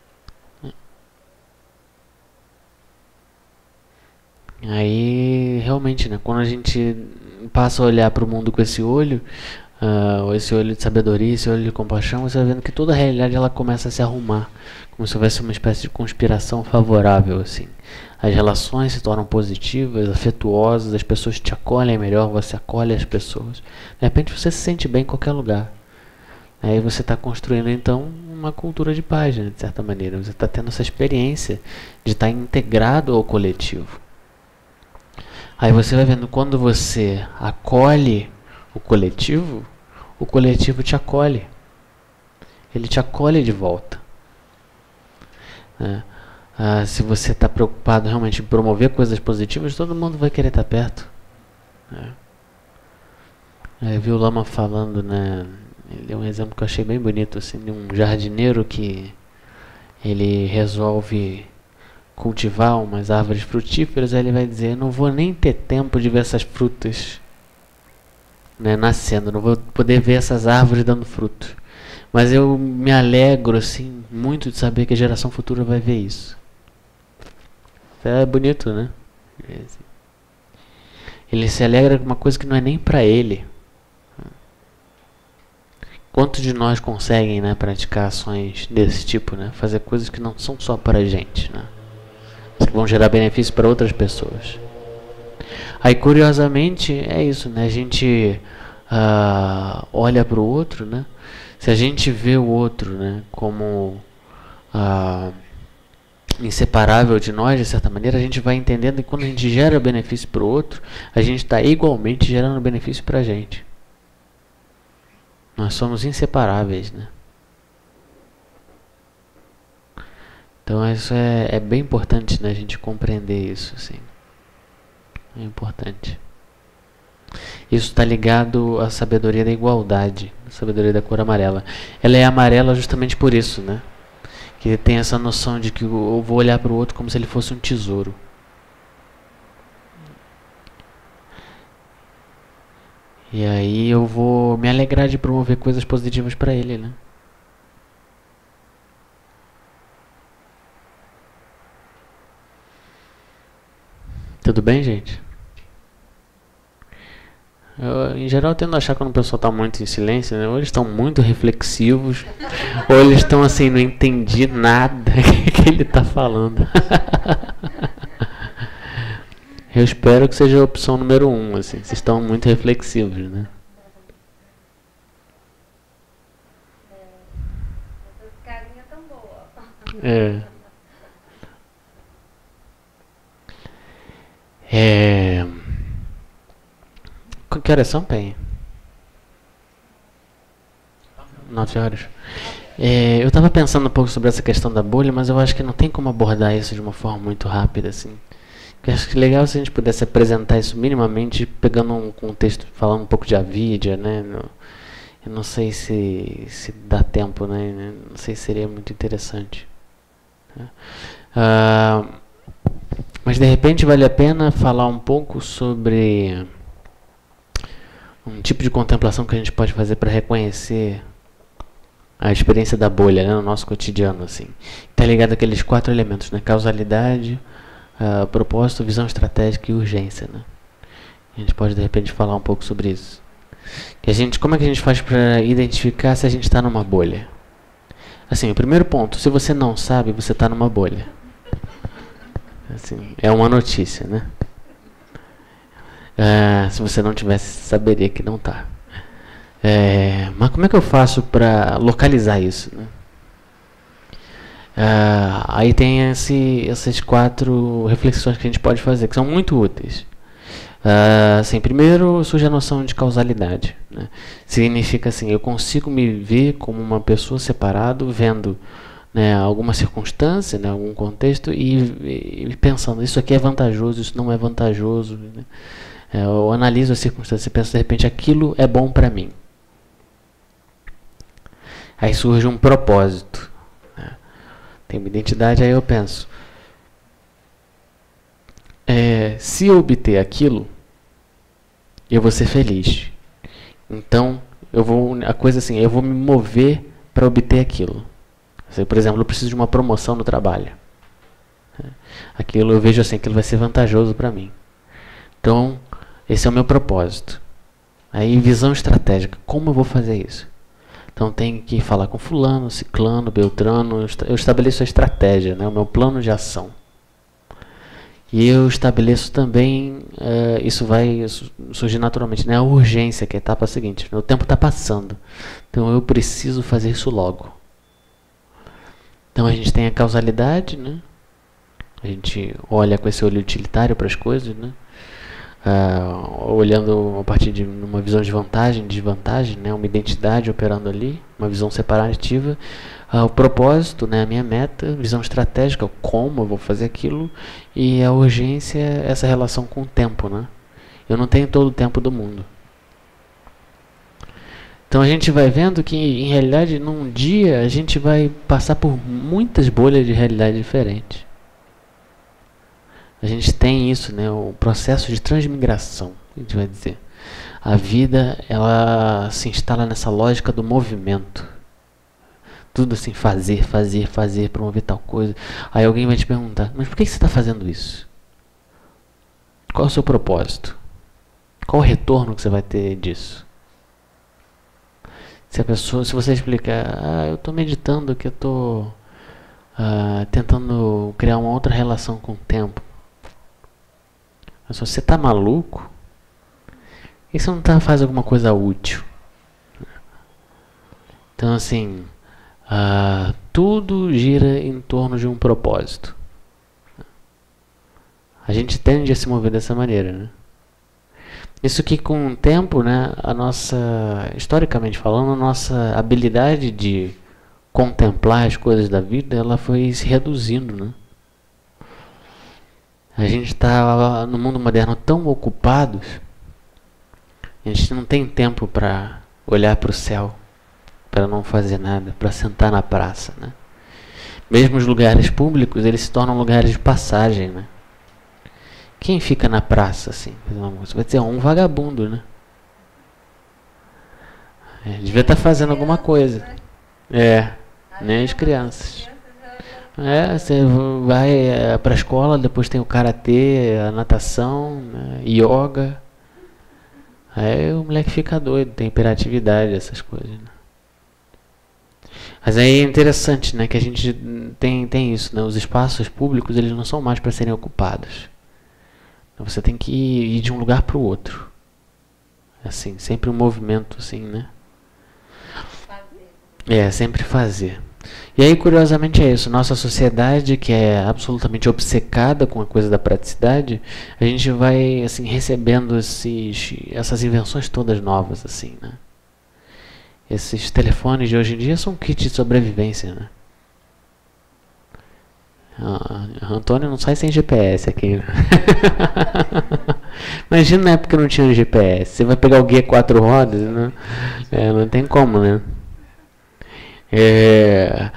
Aí, realmente, né, quando a gente passa a olhar para o mundo com esse olho, uh, esse olho de sabedoria, esse olho de compaixão, você vai vendo que toda a realidade ela começa a se arrumar, como se houvesse uma espécie de conspiração favorável, assim. As relações se tornam positivas, afetuosas, as pessoas te acolhem melhor, você acolhe as pessoas. De repente você se sente bem em qualquer lugar. Aí você está construindo, então, uma cultura de paz, né, de certa maneira. Você está tendo essa experiência de estar integrado ao coletivo. Aí você vai vendo, quando você acolhe o coletivo, o coletivo te acolhe. Ele te acolhe de volta. Né? Ah, se você está preocupado realmente em promover coisas positivas, todo mundo vai querer estar perto. Né? Eu vi o Lama falando, né? Ele deu um exemplo que eu achei bem bonito, assim, de um jardineiro que ele resolve cultivar umas árvores frutíferas. Aí ele vai dizer, não vou nem ter tempo de ver essas frutas, né, nascendo, não vou poder ver essas árvores dando fruto, mas eu me alegro assim muito de saber que a geração futura vai ver isso. É bonito, né? Ele se alegra com uma coisa que não é nem para ele. Quantos de nós conseguem, né, praticar ações desse tipo, né? Fazer coisas que não são só para a gente, né? Que vão gerar benefício para outras pessoas. Aí, curiosamente, é isso, né? A gente uh, olha para o outro, né? Se a gente vê o outro, né, como uh, inseparável de nós, de certa maneira, a gente vai entendendo que quando a gente gera benefício para o outro, a gente está igualmente gerando benefício para a gente. Nós somos inseparáveis, né? Então isso é, é bem importante, né, a gente compreender isso, assim. É importante. Isso está ligado à sabedoria da igualdade, a sabedoria da cor amarela. Ela é amarela justamente por isso, né? Que tem essa noção de que eu vou olhar para o outro como se ele fosse um tesouro. E aí eu vou me alegrar de promover coisas positivas para ele, né? Tudo bem, gente? Eu, em geral, eu tendo a achar que quando o pessoal está muito em silêncio, né? Ou eles estão muito reflexivos, ou eles estão assim, não entendi nada que ele está falando. Eu espero que seja a opção número um, assim, vocês estão muito reflexivos, né? Essas carinhas tão boas. É. É... Que horas são, Penha? Nove horas. É, eu estava pensando um pouco sobre essa questão da bolha, mas eu acho que não tem como abordar isso de uma forma muito rápida, assim. Eu acho que legal se a gente pudesse apresentar isso minimamente, pegando um contexto, falando um pouco de Avidya, né? Eu não sei se, se dá tempo, né? Não sei se seria muito interessante. Uh, mas de repente vale a pena falar um pouco sobre um tipo de contemplação que a gente pode fazer para reconhecer a experiência da bolha, né, no nosso cotidiano, assim. Está ligado àqueles quatro elementos, né? Causalidade, uh, propósito, visão estratégica e urgência, né? A gente pode de repente falar um pouco sobre isso. Que a gente, como é que a gente faz para identificar se a gente está numa bolha? Assim, o primeiro ponto, se você não sabe, você está numa bolha. Assim, é uma notícia, né? Uh, se você não tivesse, saberia que não está. É, mas como é que eu faço para localizar isso, né? Uh, aí tem esse, essas quatro reflexões que a gente pode fazer, que são muito úteis. Uh, assim, primeiro surge a noção de causalidade, né? Significa assim, eu consigo me ver como uma pessoa separado, vendo, né, alguma circunstância, né, algum contexto e, e pensando, isso aqui é vantajoso, isso não é vantajoso, né? É, eu analiso as circunstâncias e penso, de repente, aquilo é bom para mim. Aí surge um propósito, né? Tem uma identidade, aí eu penso, é, se eu obter aquilo, eu vou ser feliz. Então, eu vou, a coisa assim, eu vou me mover para obter aquilo. Assim, por exemplo, eu preciso de uma promoção no trabalho. Aquilo eu vejo assim, aquilo vai ser vantajoso para mim. Então, esse é o meu propósito. Aí, visão estratégica. Como eu vou fazer isso? Então, tenho que falar com fulano, ciclano, beltrano. Eu estabeleço a estratégia, né? O meu plano de ação. E eu estabeleço também, uh, isso vai surgir naturalmente, né? A urgência, que é a etapa seguinte. O tempo está passando. Então, eu preciso fazer isso logo. Então, a gente tem a causalidade, né? A gente olha com esse olho utilitário para as coisas, né? Uh, olhando a partir de uma visão de vantagem, desvantagem, né? Uma identidade operando ali, uma visão separativa, uh, o propósito, né? A minha meta, visão estratégica, como eu vou fazer aquilo, e a urgência, essa relação com o tempo, né? Eu não tenho todo o tempo do mundo. Então a gente vai vendo que, em realidade, num dia a gente vai passar por muitas bolhas de realidade diferentes. A gente tem isso, né, o processo de transmigração, a gente vai dizer. A vida, ela se instala nessa lógica do movimento. Tudo assim, fazer, fazer, fazer, promover tal coisa. Aí alguém vai te perguntar, mas por que você está fazendo isso? Qual é o seu propósito? Qual o retorno que você vai ter disso? Se a pessoa, se você explicar, ah, eu estou meditando, que eu estou ah, tentando criar uma outra relação com o tempo. Mas você está maluco? E você não tá fazendo alguma coisa útil? Então assim, ah, tudo gira em torno de um propósito. A gente tende a se mover dessa maneira, né? Isso que com o tempo, né, a nossa, historicamente falando, a nossa habilidade de contemplar as coisas da vida, ela foi se reduzindo, né? A gente está no mundo moderno tão ocupados, a gente não tem tempo para olhar para o céu, para não fazer nada, para sentar na praça, né? Mesmo os lugares públicos, eles se tornam lugares de passagem, né? Quem fica na praça assim? Você vai dizer, um vagabundo, né? É, devia estar tá fazendo alguma coisa. É, nem as crianças. É, você vai é, para a escola, depois tem o karatê, a natação, né, yoga. Aí o moleque fica doido, tem hiperatividade, essas coisas, né? Mas aí é interessante, né, que a gente tem, tem isso, né? Os espaços públicos, eles não são mais para serem ocupados. Você tem que ir de um lugar para o outro. Assim, sempre um movimento assim, né? É, sempre fazer. E aí, curiosamente, é isso. Nossa sociedade, que é absolutamente obcecada com a coisa da praticidade, a gente vai, assim, recebendo esses, essas invenções todas novas, assim, né? Esses telefones de hoje em dia são kits de sobrevivência, né? Ah, Antônio não sai sem G P S aqui, né? Imagina na época que não tinha G P S. Você vai pegar o guia quatro rodas, né? É, não tem como, né? É...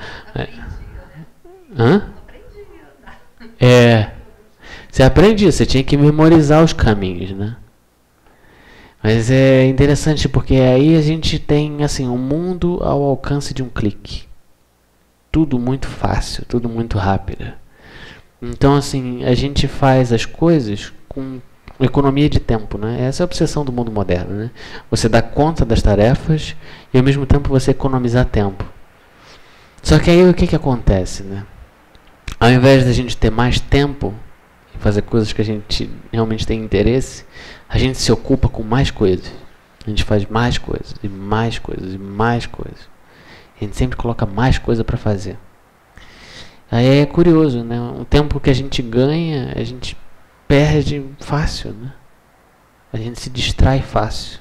Hã? É... Você aprendia, você tinha que memorizar os caminhos, né? Mas é interessante porque aí a gente tem, assim, um mundo ao alcance de um clique. Tudo muito fácil, tudo muito rápido. Então, assim, a gente faz as coisas com economia de tempo, né? Essa é a obsessão do mundo moderno, né? Você dá conta das tarefas e ao mesmo tempo você economizar tempo. Só que aí o que que acontece, né? Ao invés da gente ter mais tempo e fazer coisas que a gente realmente tem interesse, a gente se ocupa com mais coisas. A gente faz mais coisas, e mais coisas, e mais coisas. A gente sempre coloca mais coisa para fazer. Aí é curioso, né? O tempo que a gente ganha, a gente perde fácil, né? A gente se distrai fácil.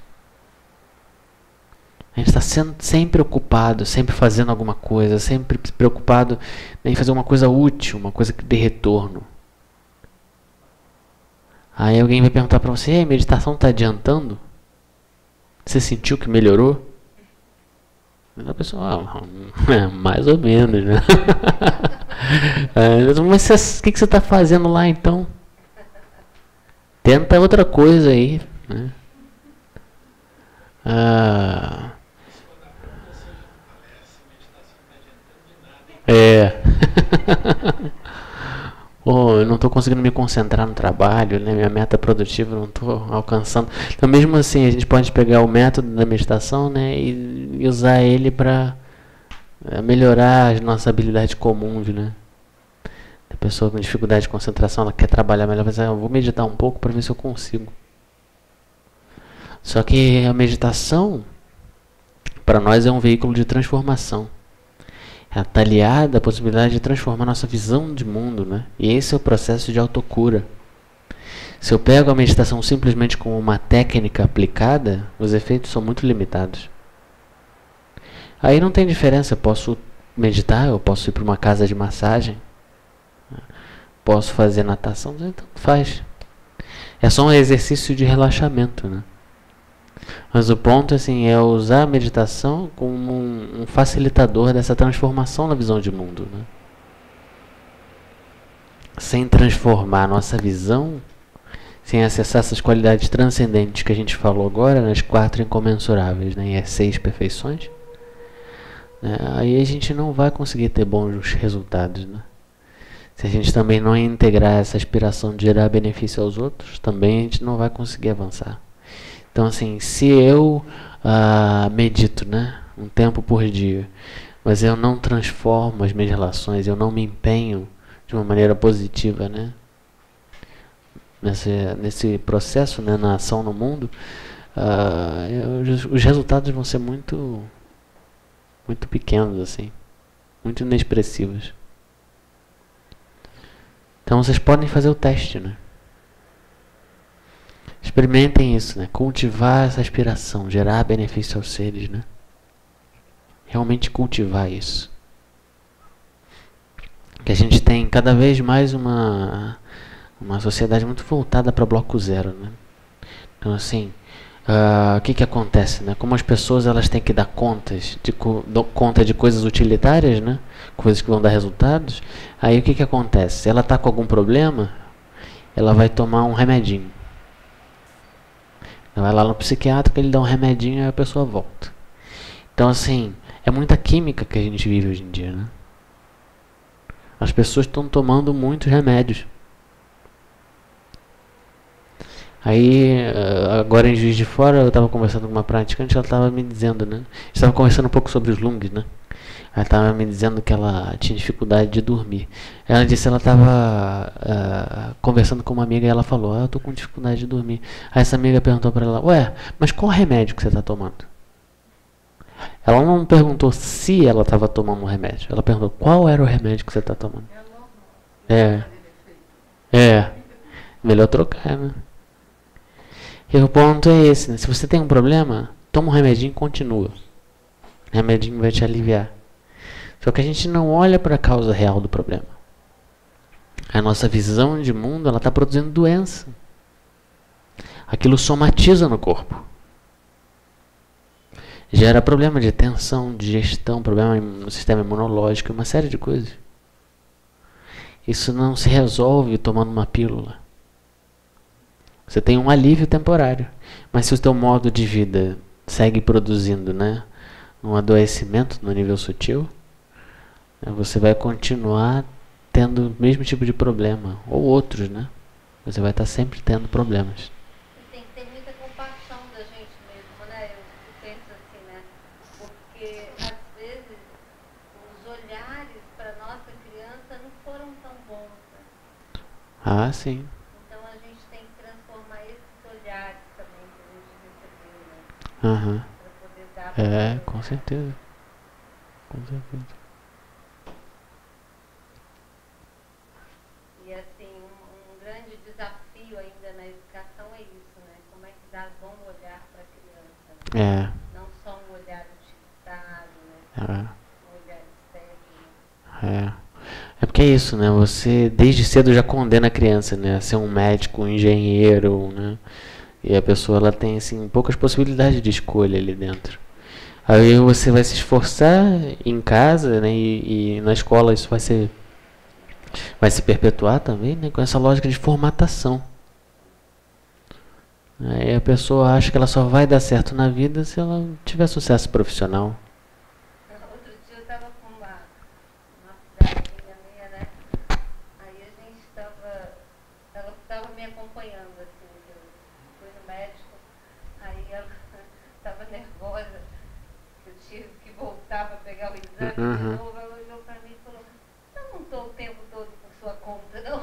A gente está sempre ocupado, sempre fazendo alguma coisa, sempre preocupado em fazer uma coisa útil, uma coisa que dê retorno. Aí alguém vai perguntar para você, a meditação está adiantando? Você sentiu que melhorou? A pessoa, ah, mais ou menos, né? Mas o que, que você está fazendo lá então? Tenta outra coisa aí, né? Ah, é. Oh, eu não estou conseguindo me concentrar no trabalho, né? Minha meta produtiva eu não estou alcançando. Então, mesmo assim, a gente pode pegar o método da meditação, né, e, e usar ele para melhorar as nossas habilidades comuns, né? A pessoa com dificuldade de concentração, ela quer trabalhar melhor, mas ah, eu vou meditar um pouco para ver se eu consigo. Só que a meditação, para nós, é um veículo de transformação. Ela está aliada à possibilidade de transformar nossa visão de mundo, né? E esse é o processo de autocura. Se eu pego a meditação simplesmente como uma técnica aplicada, os efeitos são muito limitados. Aí não tem diferença, eu posso meditar, eu posso ir para uma casa de massagem, posso fazer natação, então faz. É só um exercício de relaxamento, né? Mas o ponto assim, é usar a meditação como um, um facilitador dessa transformação na visão de mundo, né? Sem transformar a nossa visão, sem acessar essas qualidades transcendentes que a gente falou agora, nas quatro incomensuráveis, né, e as seis perfeições, né, aí a gente não vai conseguir ter bons resultados, né? Se a gente também não integrar essa aspiração de gerar benefício aos outros, também a gente não vai conseguir avançar. Então, assim, se eu ah, medito, né, um tempo por dia, mas eu não transformo as minhas relações, eu não me empenho de uma maneira positiva, né, nesse, nesse processo, né, na ação no mundo, ah, eu, os resultados vão ser muito, muito pequenos, assim, muito inexpressivos. Então vocês podem fazer o teste, né? Experimentem isso, né? Cultivar essa aspiração, gerar benefício aos seres, né? Realmente cultivar isso. Que a gente tem cada vez mais uma, uma sociedade muito voltada para bloco zero, né? Então, assim, uh, o que que acontece, né? Como as pessoas elas têm que dar contas de, conta de coisas utilitárias, né? Coisas que vão dar resultados. Aí o que que acontece? Se ela está com algum problema, ela vai tomar um remedinho. Ela vai lá no psiquiatra, que ele dá um remedinho e a pessoa volta. Então, assim, é muita química que a gente vive hoje em dia, né? As pessoas estão tomando muitos remédios. Aí, agora em Juiz de Fora, eu estava conversando com uma praticante, ela estava me dizendo, né? Estava conversando um pouco sobre os lungs, né? Ela estava me dizendo que ela tinha dificuldade de dormir. Ela disse que ela estava uh, conversando com uma amiga e ela falou, ah, eu estou com dificuldade de dormir. Aí essa amiga perguntou para ela, ué, mas qual remédio que você está tomando? Ela não perguntou se ela estava tomando um remédio. Ela perguntou, qual era o remédio que você está tomando? É. É. Melhor trocar, né? E o ponto é esse, né? Se você tem um problema, toma um remedinho e continua. O remedinho vai te aliviar. Só que a gente não olha para a causa real do problema. A nossa visão de mundo, ela está produzindo doença. Aquilo somatiza no corpo. Gera problema de tensão, digestão, problema no sistema imunológico, uma série de coisas. Isso não se resolve tomando uma pílula. Você tem um alívio temporário. Mas se o teu modo de vida segue produzindo, né, um adoecimento no nível sutil, você vai continuar tendo o mesmo tipo de problema, ou outros, né? Você vai estar sempre tendo problemas. E tem que ter muita compaixão da gente mesmo, né? Eu penso assim, né? Porque às vezes os olhares para nossa criança não foram tão bons, né? Ah, sim. Então a gente tem que transformar esses olhares também que a gente recebeu, né? Aham. Para poder dar pra É, ela. com certeza. Com certeza. E assim, um, um grande desafio ainda na educação é isso, né? Como é que dá bom olhar para a criança, né? É. Não só um olhar utilitário, né? É. Um olhar externo. É. É porque é isso, né? Você desde cedo já condena a criança, né? A ser um médico, um engenheiro, né? E a pessoa ela tem assim poucas possibilidades de escolha ali dentro. Aí você vai se esforçar em casa, né? E, e na escola isso vai ser vai se perpetuar também, né? Com essa lógica de formatação. Aí a pessoa acha que ela só vai dar certo na vida se ela tiver sucesso profissional. Outro dia eu estava com uma, uma cidadezinha minha, né? Aí a gente estava, ela estava me acompanhando, assim, eu fui no médico, aí ela estava nervosa, que eu tive que voltar para pegar o exame Uhum. de novo, ela olhou para mim e falou, eu não estou o tempo todo por sua conta, não.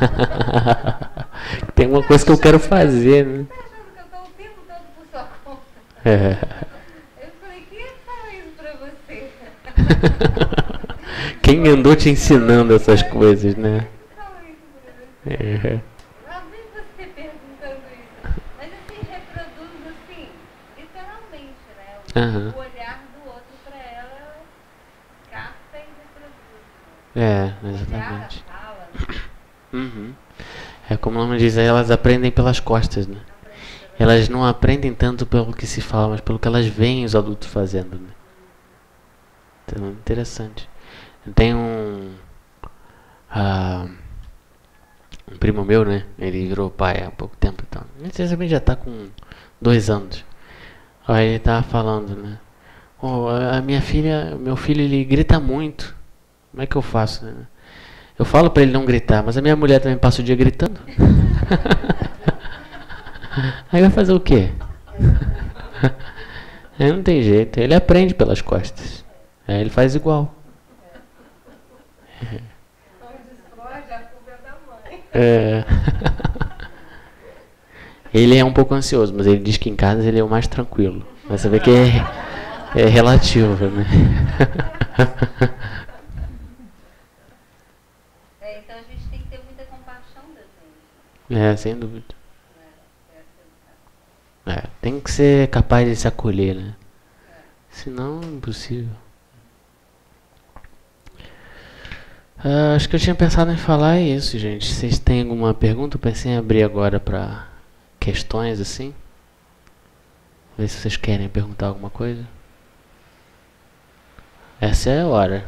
Tem uma coisa que eu quero fazer, né? Você tá achando que eu estou o tempo todo por sua conta? É. Eu falei, quem é que fala isso pra você? Quem andou te ensinando essas coisas, né? Fala isso pra você. É. Lá vem você perguntando isso. Mas assim, reproduz assim, literalmente, né? O, Aham. o olhar do outro pra ela, ela capta e reproduz. É, O olhar, a exatamente. fala, né? Uhum. É como o nome diz, elas aprendem pelas costas, né? Aprende pela- Elas não aprendem tanto pelo que se fala, mas pelo que elas veem os adultos fazendo, né? Então, é interessante. Tem um, ah, um primo meu, né? Ele virou pai há pouco tempo, então. Ele também já tá com dois anos. Aí ele tava falando, né? Oh, a minha filha, meu filho, ele grita muito. Como é que eu faço, né? Eu falo pra ele não gritar, mas a minha mulher também passa o dia gritando. Aí vai fazer o quê? Aí não tem jeito, ele aprende pelas costas. Aí ele faz igual. É. Ele é um pouco ansioso, mas ele diz que em casa ele é o mais tranquilo. Mas você vê que é, é relativo, né? É, então a gente tem que ter muita compaixão da gente. É, sem dúvida. É, tem que ser capaz de se acolher, né? Senão é impossível. Ah, acho que eu tinha pensado em falar isso, gente. Vocês têm alguma pergunta? Eu pensei em abrir agora para questões assim. Ver se vocês querem perguntar alguma coisa. Essa é a hora.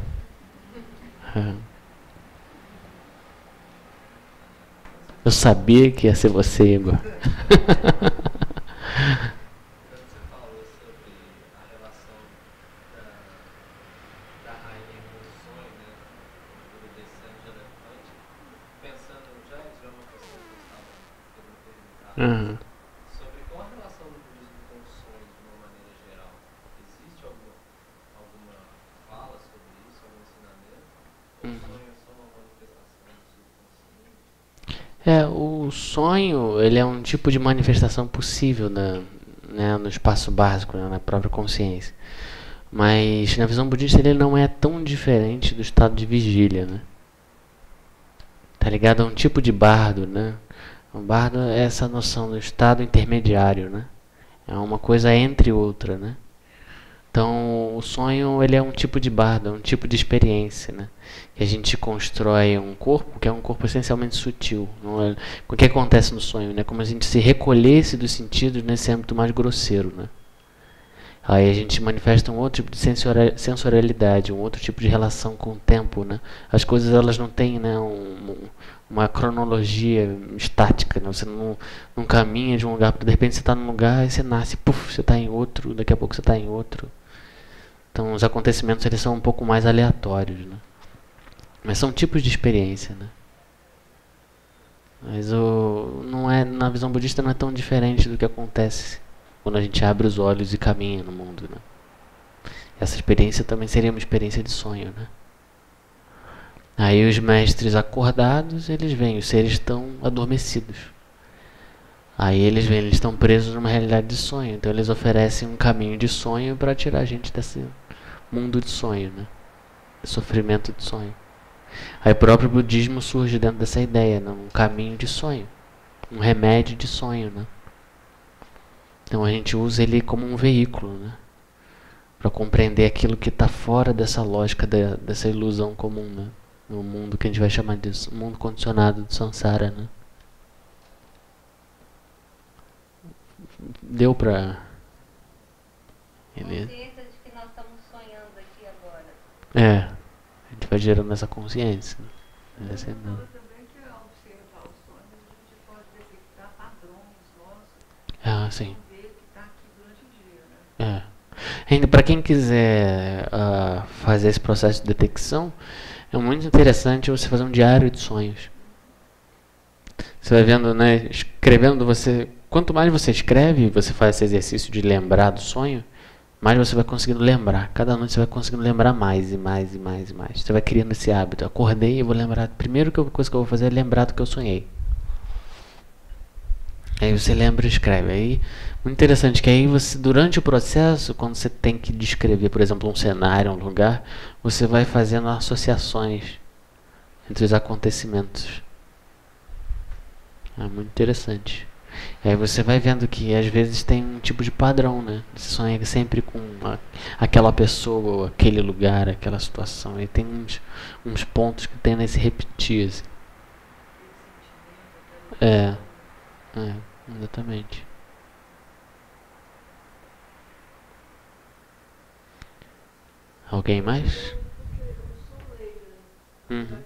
Eu sabia que ia ser você, Igor. Uhum. Sobre qual a relação do budismo com os sonhos de uma maneira geral? Existe alguma, alguma fala sobre isso, algum ensinamento? Ou o sonho é só uma manifestação do subconsciente? É, o sonho, ele é um tipo de manifestação possível na, né, no espaço básico, né, na própria consciência. Mas na visão budista ele não é tão diferente do estado de vigília, né? Tá ligado a um tipo de bardo, né? O bardo é essa noção do estado intermediário, né? É uma coisa entre outra, né? Então, o sonho ele é um tipo de bardo, é um tipo de experiência, né? Que a gente constrói um corpo que é um corpo essencialmente sutil. Não é, o que acontece no sonho, né? Como a gente se recolhesse dos sentidos nesse âmbito mais grosseiro, né? Aí a gente manifesta um outro tipo de sensorialidade, um outro tipo de relação com o tempo, né? As coisas elas não têm, né, um, uma cronologia estática, né? Você não, não caminha de um lugar para de repente você está num lugar e você nasce, puf, você está em outro, daqui a pouco você está em outro. Então os acontecimentos eles são um pouco mais aleatórios, né? Mas são tipos de experiência, né? Mas o, não é, na visão budista não é tão diferente do que acontece quando a gente abre os olhos e caminha no mundo, né? Essa experiência também seria uma experiência de sonho, né? Aí os mestres acordados, eles vêm, os seres estão adormecidos. Aí eles vêm, eles estão presos numa realidade de sonho. Então eles oferecem um caminho de sonho para tirar a gente desse mundo de sonho, né? Sofrimento de sonho. Aí o próprio budismo surge dentro dessa ideia, né? Um caminho de sonho, um remédio de sonho, né? Então a gente usa ele como um veículo, né? Para compreender aquilo que está fora dessa lógica, da, dessa ilusão comum, né? No mundo que a gente vai chamar de mundo condicionado de samsara, né? Deu pra... Consciência de que nós estamos sonhando aqui agora. É, a gente vai gerando essa consciência. Né? Essa é não. Ah, sim. É. Ainda para quem quiser uh, fazer esse processo de detecção, é muito interessante você fazer um diário de sonhos. Você vai vendo, né, escrevendo você, quanto mais você escreve, você faz esse exercício de lembrar do sonho, mais você vai conseguindo lembrar. Cada noite você vai conseguindo lembrar mais e mais e mais e mais. Você vai criando esse hábito. Acordei e vou lembrar. A primeira coisa que eu vou fazer é lembrar do que eu sonhei. Aí você lembra e escreve. Aí, muito interessante que aí você, durante o processo, quando você tem que descrever, por exemplo, um cenário, um lugar, você vai fazendo associações entre os acontecimentos. É muito interessante. E aí você vai vendo que às vezes tem um tipo de padrão, né? Você sonha sempre com uma, aquela pessoa, aquele lugar, aquela situação. E tem uns, uns pontos que tendem a se repetir, assim. É. É, exatamente. Alguém mais? Uhum.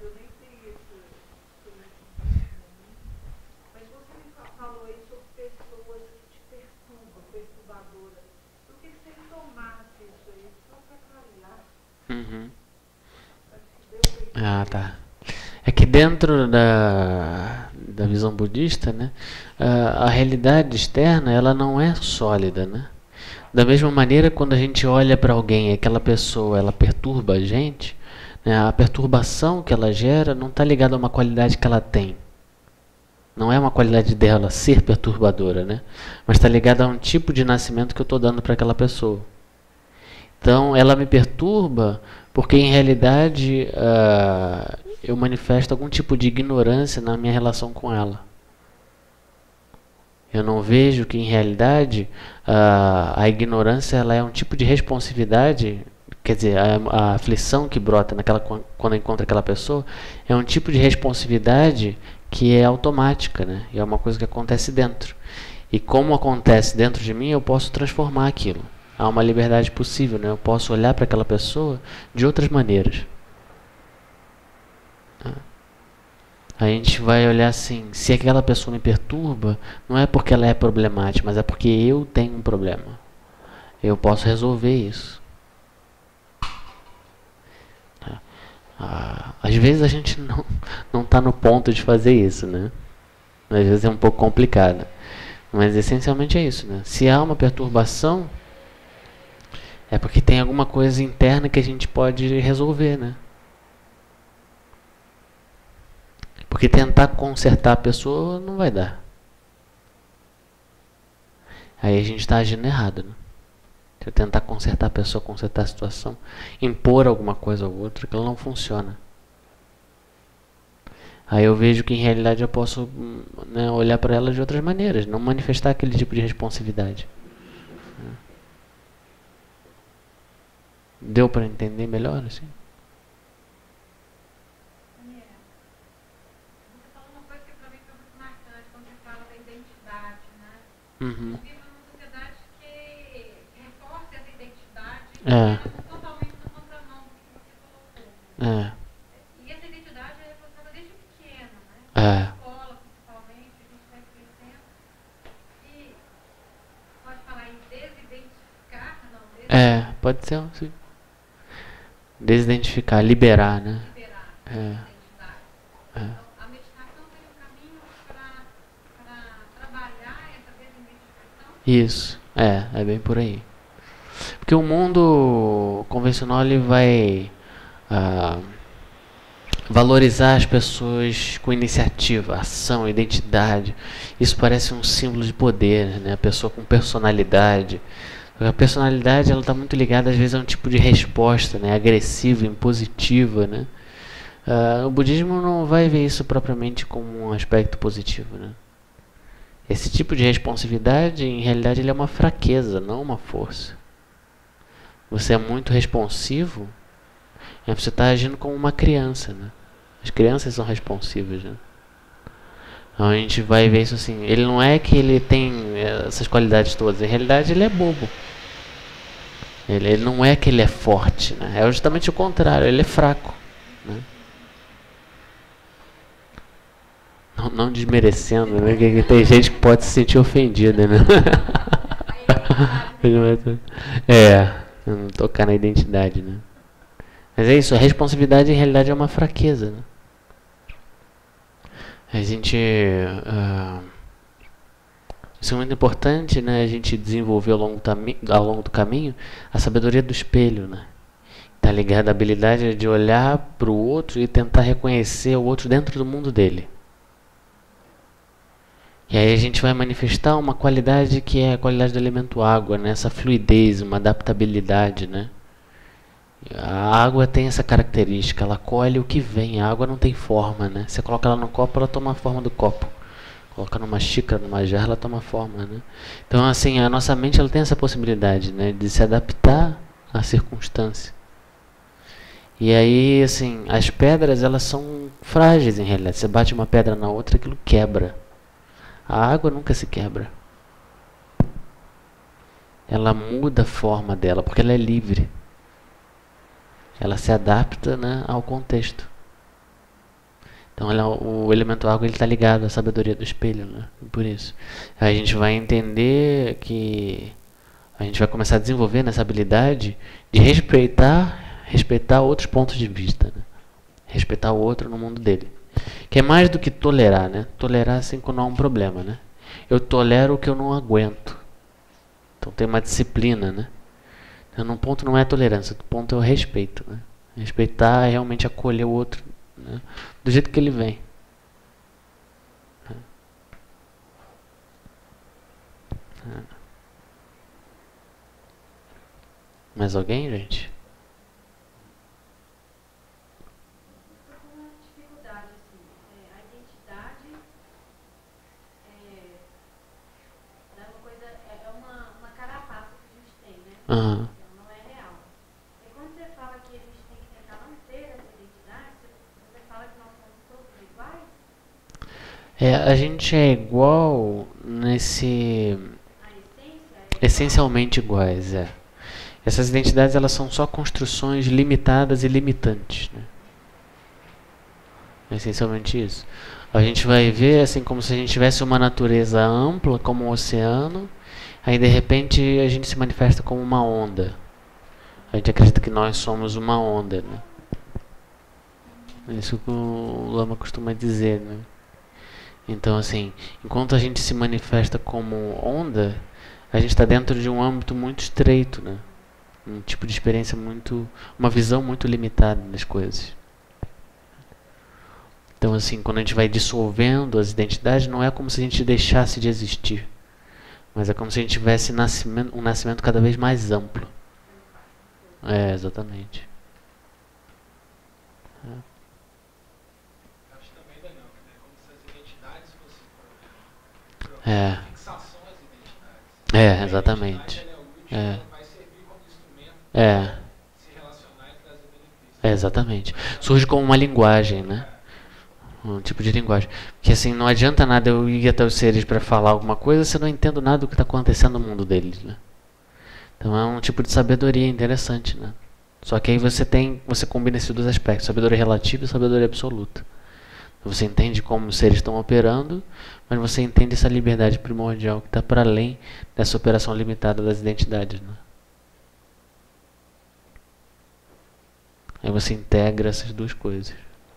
Uhum. Ah, tá. É dentro da, da visão budista, né, a, a realidade externa ela não é sólida, né? Da mesma maneira, quando a gente olha para alguém e aquela pessoa ela perturba a gente, né, a perturbação que ela gera não está ligada a uma qualidade que ela tem. Não é uma qualidade dela ser perturbadora, né? Mas está ligada a um tipo de nascimento que eu estou dando para aquela pessoa. Então, ela me perturba porque, em realidade, uh, eu manifesto algum tipo de ignorância na minha relação com ela. Eu não vejo que, em realidade, uh, a ignorância ela é um tipo de responsividade, quer dizer, a, a aflição que brota naquela, quando eu encontro aquela pessoa, é um tipo de responsividade que é automática, né? E é uma coisa que acontece dentro. E como acontece dentro de mim, eu posso transformar aquilo. Há uma liberdade possível, né? Eu posso olhar para aquela pessoa de outras maneiras. A gente vai olhar assim, se aquela pessoa me perturba, não é porque ela é problemática, mas é porque eu tenho um problema. Eu posso resolver isso. Ah, às vezes a gente não não está no ponto de fazer isso, né? Às vezes é um pouco complicado, mas essencialmente é isso, né? Se há uma perturbação, é porque tem alguma coisa interna que a gente pode resolver, né? Porque tentar consertar a pessoa não vai dar. Aí a gente está agindo errado, né? Se eu tentar consertar a pessoa, consertar a situação, impor alguma coisa ou outra, que ela não funciona. Aí eu vejo que em realidade eu posso, né, olhar para ela de outras maneiras, não manifestar aquele tipo de responsividade. Deu para entender melhor, assim? Você falou uma coisa que para mim foi muito marcante quando você fala da identidade, né? Uhum. É. Totalmente na contramão do que você colocou. É. E essa identidade é reforçada desde pequeno, né? É. Na escola, principalmente, a gente vai crescendo. E pode falar em desidentificar, não? Desidentificar. É, pode ser, sim. Desidentificar, liberar, né? Liberar é. a identidade. É. Então, a meditação tem um caminho para trabalhar essa desidentificação? Isso, é, é bem por aí. Porque o mundo convencional ele vai ah, valorizar as pessoas com iniciativa, ação, identidade. Isso parece um símbolo de poder, né? A pessoa com personalidade. A personalidade ela está muito ligada às vezes a um tipo de resposta, né? Agressiva, impositiva, né? Ah, o budismo não vai ver isso propriamente como um aspecto positivo, né? Esse tipo de responsividade, em realidade, ele é uma fraqueza, não uma força. Você é muito responsivo, você está agindo como uma criança, né? As crianças são responsivas, né? Então a gente vai ver isso assim. Ele não é que ele tem essas qualidades todas. Em realidade, ele é bobo. Ele, ele não é que ele é forte, né? É justamente o contrário. Ele é fraco, né? Não, não desmerecendo, né? Que tem gente que pode se sentir ofendida, né? É. Não tocar na identidade, né? Mas é isso, a responsabilidade em realidade é uma fraqueza, né? A gente uh, isso é muito importante, né? A gente desenvolver ao longo, ao longo do caminho a sabedoria do espelho, né? Tá ligado à habilidade de olhar para o outro e tentar reconhecer o outro dentro do mundo dele. E aí a gente vai manifestar uma qualidade que é a qualidade do elemento água, né? Essa fluidez, uma adaptabilidade, né? A água tem essa característica, ela colhe o que vem, a água não tem forma, né? Você coloca ela no copo, ela toma a forma do copo. Coloca numa xícara, numa jarra, ela toma forma, né? Então, assim, a nossa mente ela tem essa possibilidade, né? De se adaptar à circunstância. E aí, assim, as pedras, elas são frágeis em realidade. Você bate uma pedra na outra, aquilo quebra. A água nunca se quebra. Ela muda a forma dela, porque ela é livre. Ela se adapta, né, ao contexto. Então ela, o elemento água está ligado à sabedoria do espelho, né? Por isso. Aí a gente vai entender que a gente vai começar a desenvolver nessa habilidade de respeitar, respeitar outros pontos de vista, né? Respeitar o outro no mundo dele. Que é mais do que tolerar, né? Tolerar assim quando há um problema, né? Eu tolero o que eu não aguento. Então tem uma disciplina, né? Então, um ponto não é tolerância, o ponto é o respeito, né? Respeitar é realmente acolher o outro, né? Do jeito que ele vem. Mais alguém, gente? Uhum. Não é real. E quando você fala que a gente tem que tentar não ter essa identidade, você fala que nós somos todos iguais? É, a gente é igual nesse... A essência é essencialmente iguais, é. Essas identidades, elas são só construções limitadas e limitantes, né? É essencialmente isso. A gente vai ver assim como se a gente tivesse uma natureza ampla, como um oceano. Aí de repente a gente se manifesta como uma onda. A gente acredita que nós somos uma onda, né? É isso que o Lama costuma dizer, né? Então assim, enquanto a gente se manifesta como onda, a gente está dentro de um âmbito muito estreito, né? Um tipo de experiência muito, uma visão muito limitada das coisas. Então assim, quando a gente vai dissolvendo as identidades, não é como se a gente deixasse de existir. Mas é como se a gente tivesse nascimento, um nascimento cada vez mais amplo. É, exatamente. É. Acho também, Daniel, é como se as identidades fossem é. fixações às identidades. É, exatamente. A identidade, ela é útil, é. ela vai servir como instrumento é. para se relacionar e trazer benefícios. É, exatamente. Surge como uma linguagem, né? Um tipo de linguagem. Porque assim, não adianta nada eu ir até os seres para falar alguma coisa se eu não entendo nada do que está acontecendo no mundo deles, né? Então é um tipo de sabedoria interessante, né? Só que aí você tem, você combina esses dois aspectos, sabedoria relativa e sabedoria absoluta. Você entende como os seres estão operando, mas você entende essa liberdade primordial que está para além dessa operação limitada das identidades, né? Aí você integra essas duas coisas.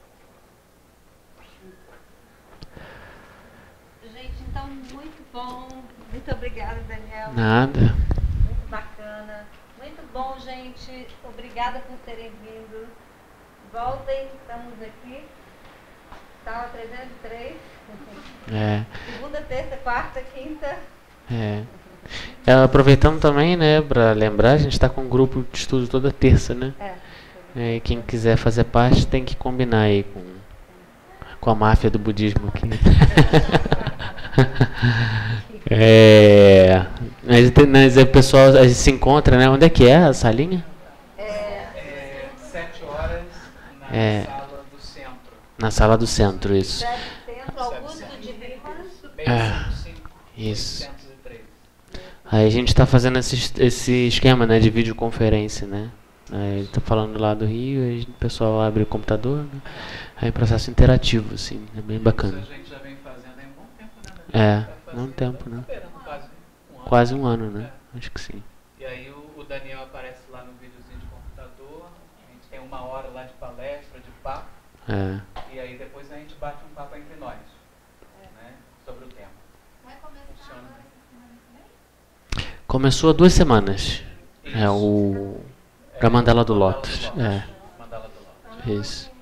Então, muito bom. Muito obrigada, Daniel. Nada. Muito bacana. Muito bom, gente. Obrigada por terem vindo. Voltem, estamos aqui. Sala trezentos e três. É. Segunda, terça, quarta, quinta. É. É, aproveitando também, né, para lembrar, a gente está com um grupo de estudo toda terça, né? É. É, e quem quiser fazer parte tem que combinar aí com, com a máfia do budismo aqui. É, mas, mas o pessoal a gente se encontra, né? Onde é que é a salinha? É, é sete horas na é, sala do centro. Na sala do centro, isso. Centro Augusto de Vilas. É, isso. Aí a gente está fazendo esse, esse esquema, né, de videoconferência, né? Aí tá falando lá do Rio, aí o pessoal abre o computador, né? Aí é um processo interativo, assim, é bem bacana. Isso a gente já vem fazendo há um bom tempo, né? É, não um tempo, né? Quase um ano. Quase um ano, né? É. Acho que sim. E aí o, o Daniel aparece lá no videozinho de computador, a gente tem uma hora lá de palestra, de papo. É. E aí depois a gente bate um papo entre nós, é. né? Sobre o tema. Vai começar Funciona. agora essa semana também? Começou há duas semanas. Isso. É o... Pra é, Mandala do Mandala Lotus. do Lotus. É. Mandala do Lotus. Isso.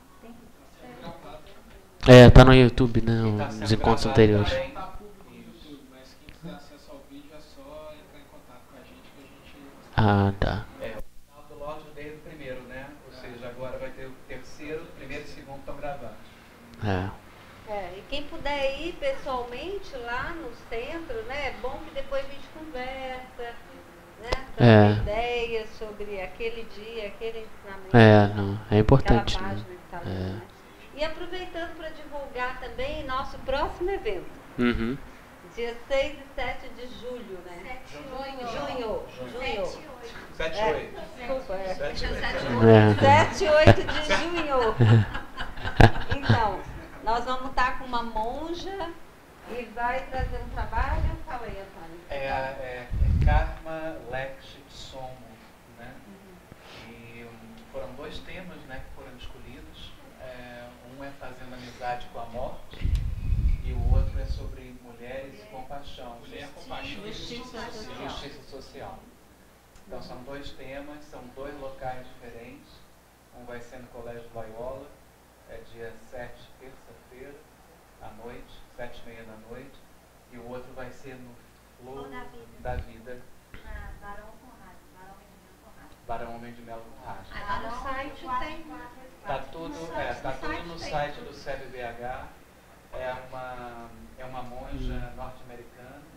É, tá no YouTube, né? Tá Os encontros anteriores. Também. Mas quem quiser acesso ao vídeo é só entrar em contato com a gente que a gente... Ah, tá. É, o Mandala do Lotus desde o primeiro, né? Ou seja, agora vai ter o terceiro, o primeiro e o segundo estão gravados. É. É, e quem puder ir pessoalmente lá no centro, né? É bom que depois a gente conversa, né? Troca É. ideias sobre aquele dia, aquele ensinamento. É, não. É importante, aquela né? página que tá ali, É. né? E aproveitando para divulgar também nosso próximo evento. Uhum. Dia seis e sete de julho, né? Junho. Junho. Junho. sete e É, oito. desculpa, é. sete e oito. É. sete e oito de junho. Então, nós vamos estar com uma monja e vai trazer um trabalho. Fala aí, Antônio. É, é, é Karma Lexit Somo, né? Uhum. E um, foram dois temas, né, que foram escolhidos. É, um é fazendo amizade com a morte, e o outro é sobre mulheres e compaixão. Mulher, compaixão e justiça e social. justiça social. Então são dois temas, são dois locais diferentes. Um vai ser no Colégio Loyola, é dia sete, terça-feira, à noite, sete e meia da noite. E o outro vai ser no Flor da Vida, da Vida na Barão Conrado, Barão Menino Conrado. Barão Homem de Melo com Rastro. Ah, no site tem. Está tudo, é, tá tudo no site do S E B B H. É uma, é uma monja norte-americana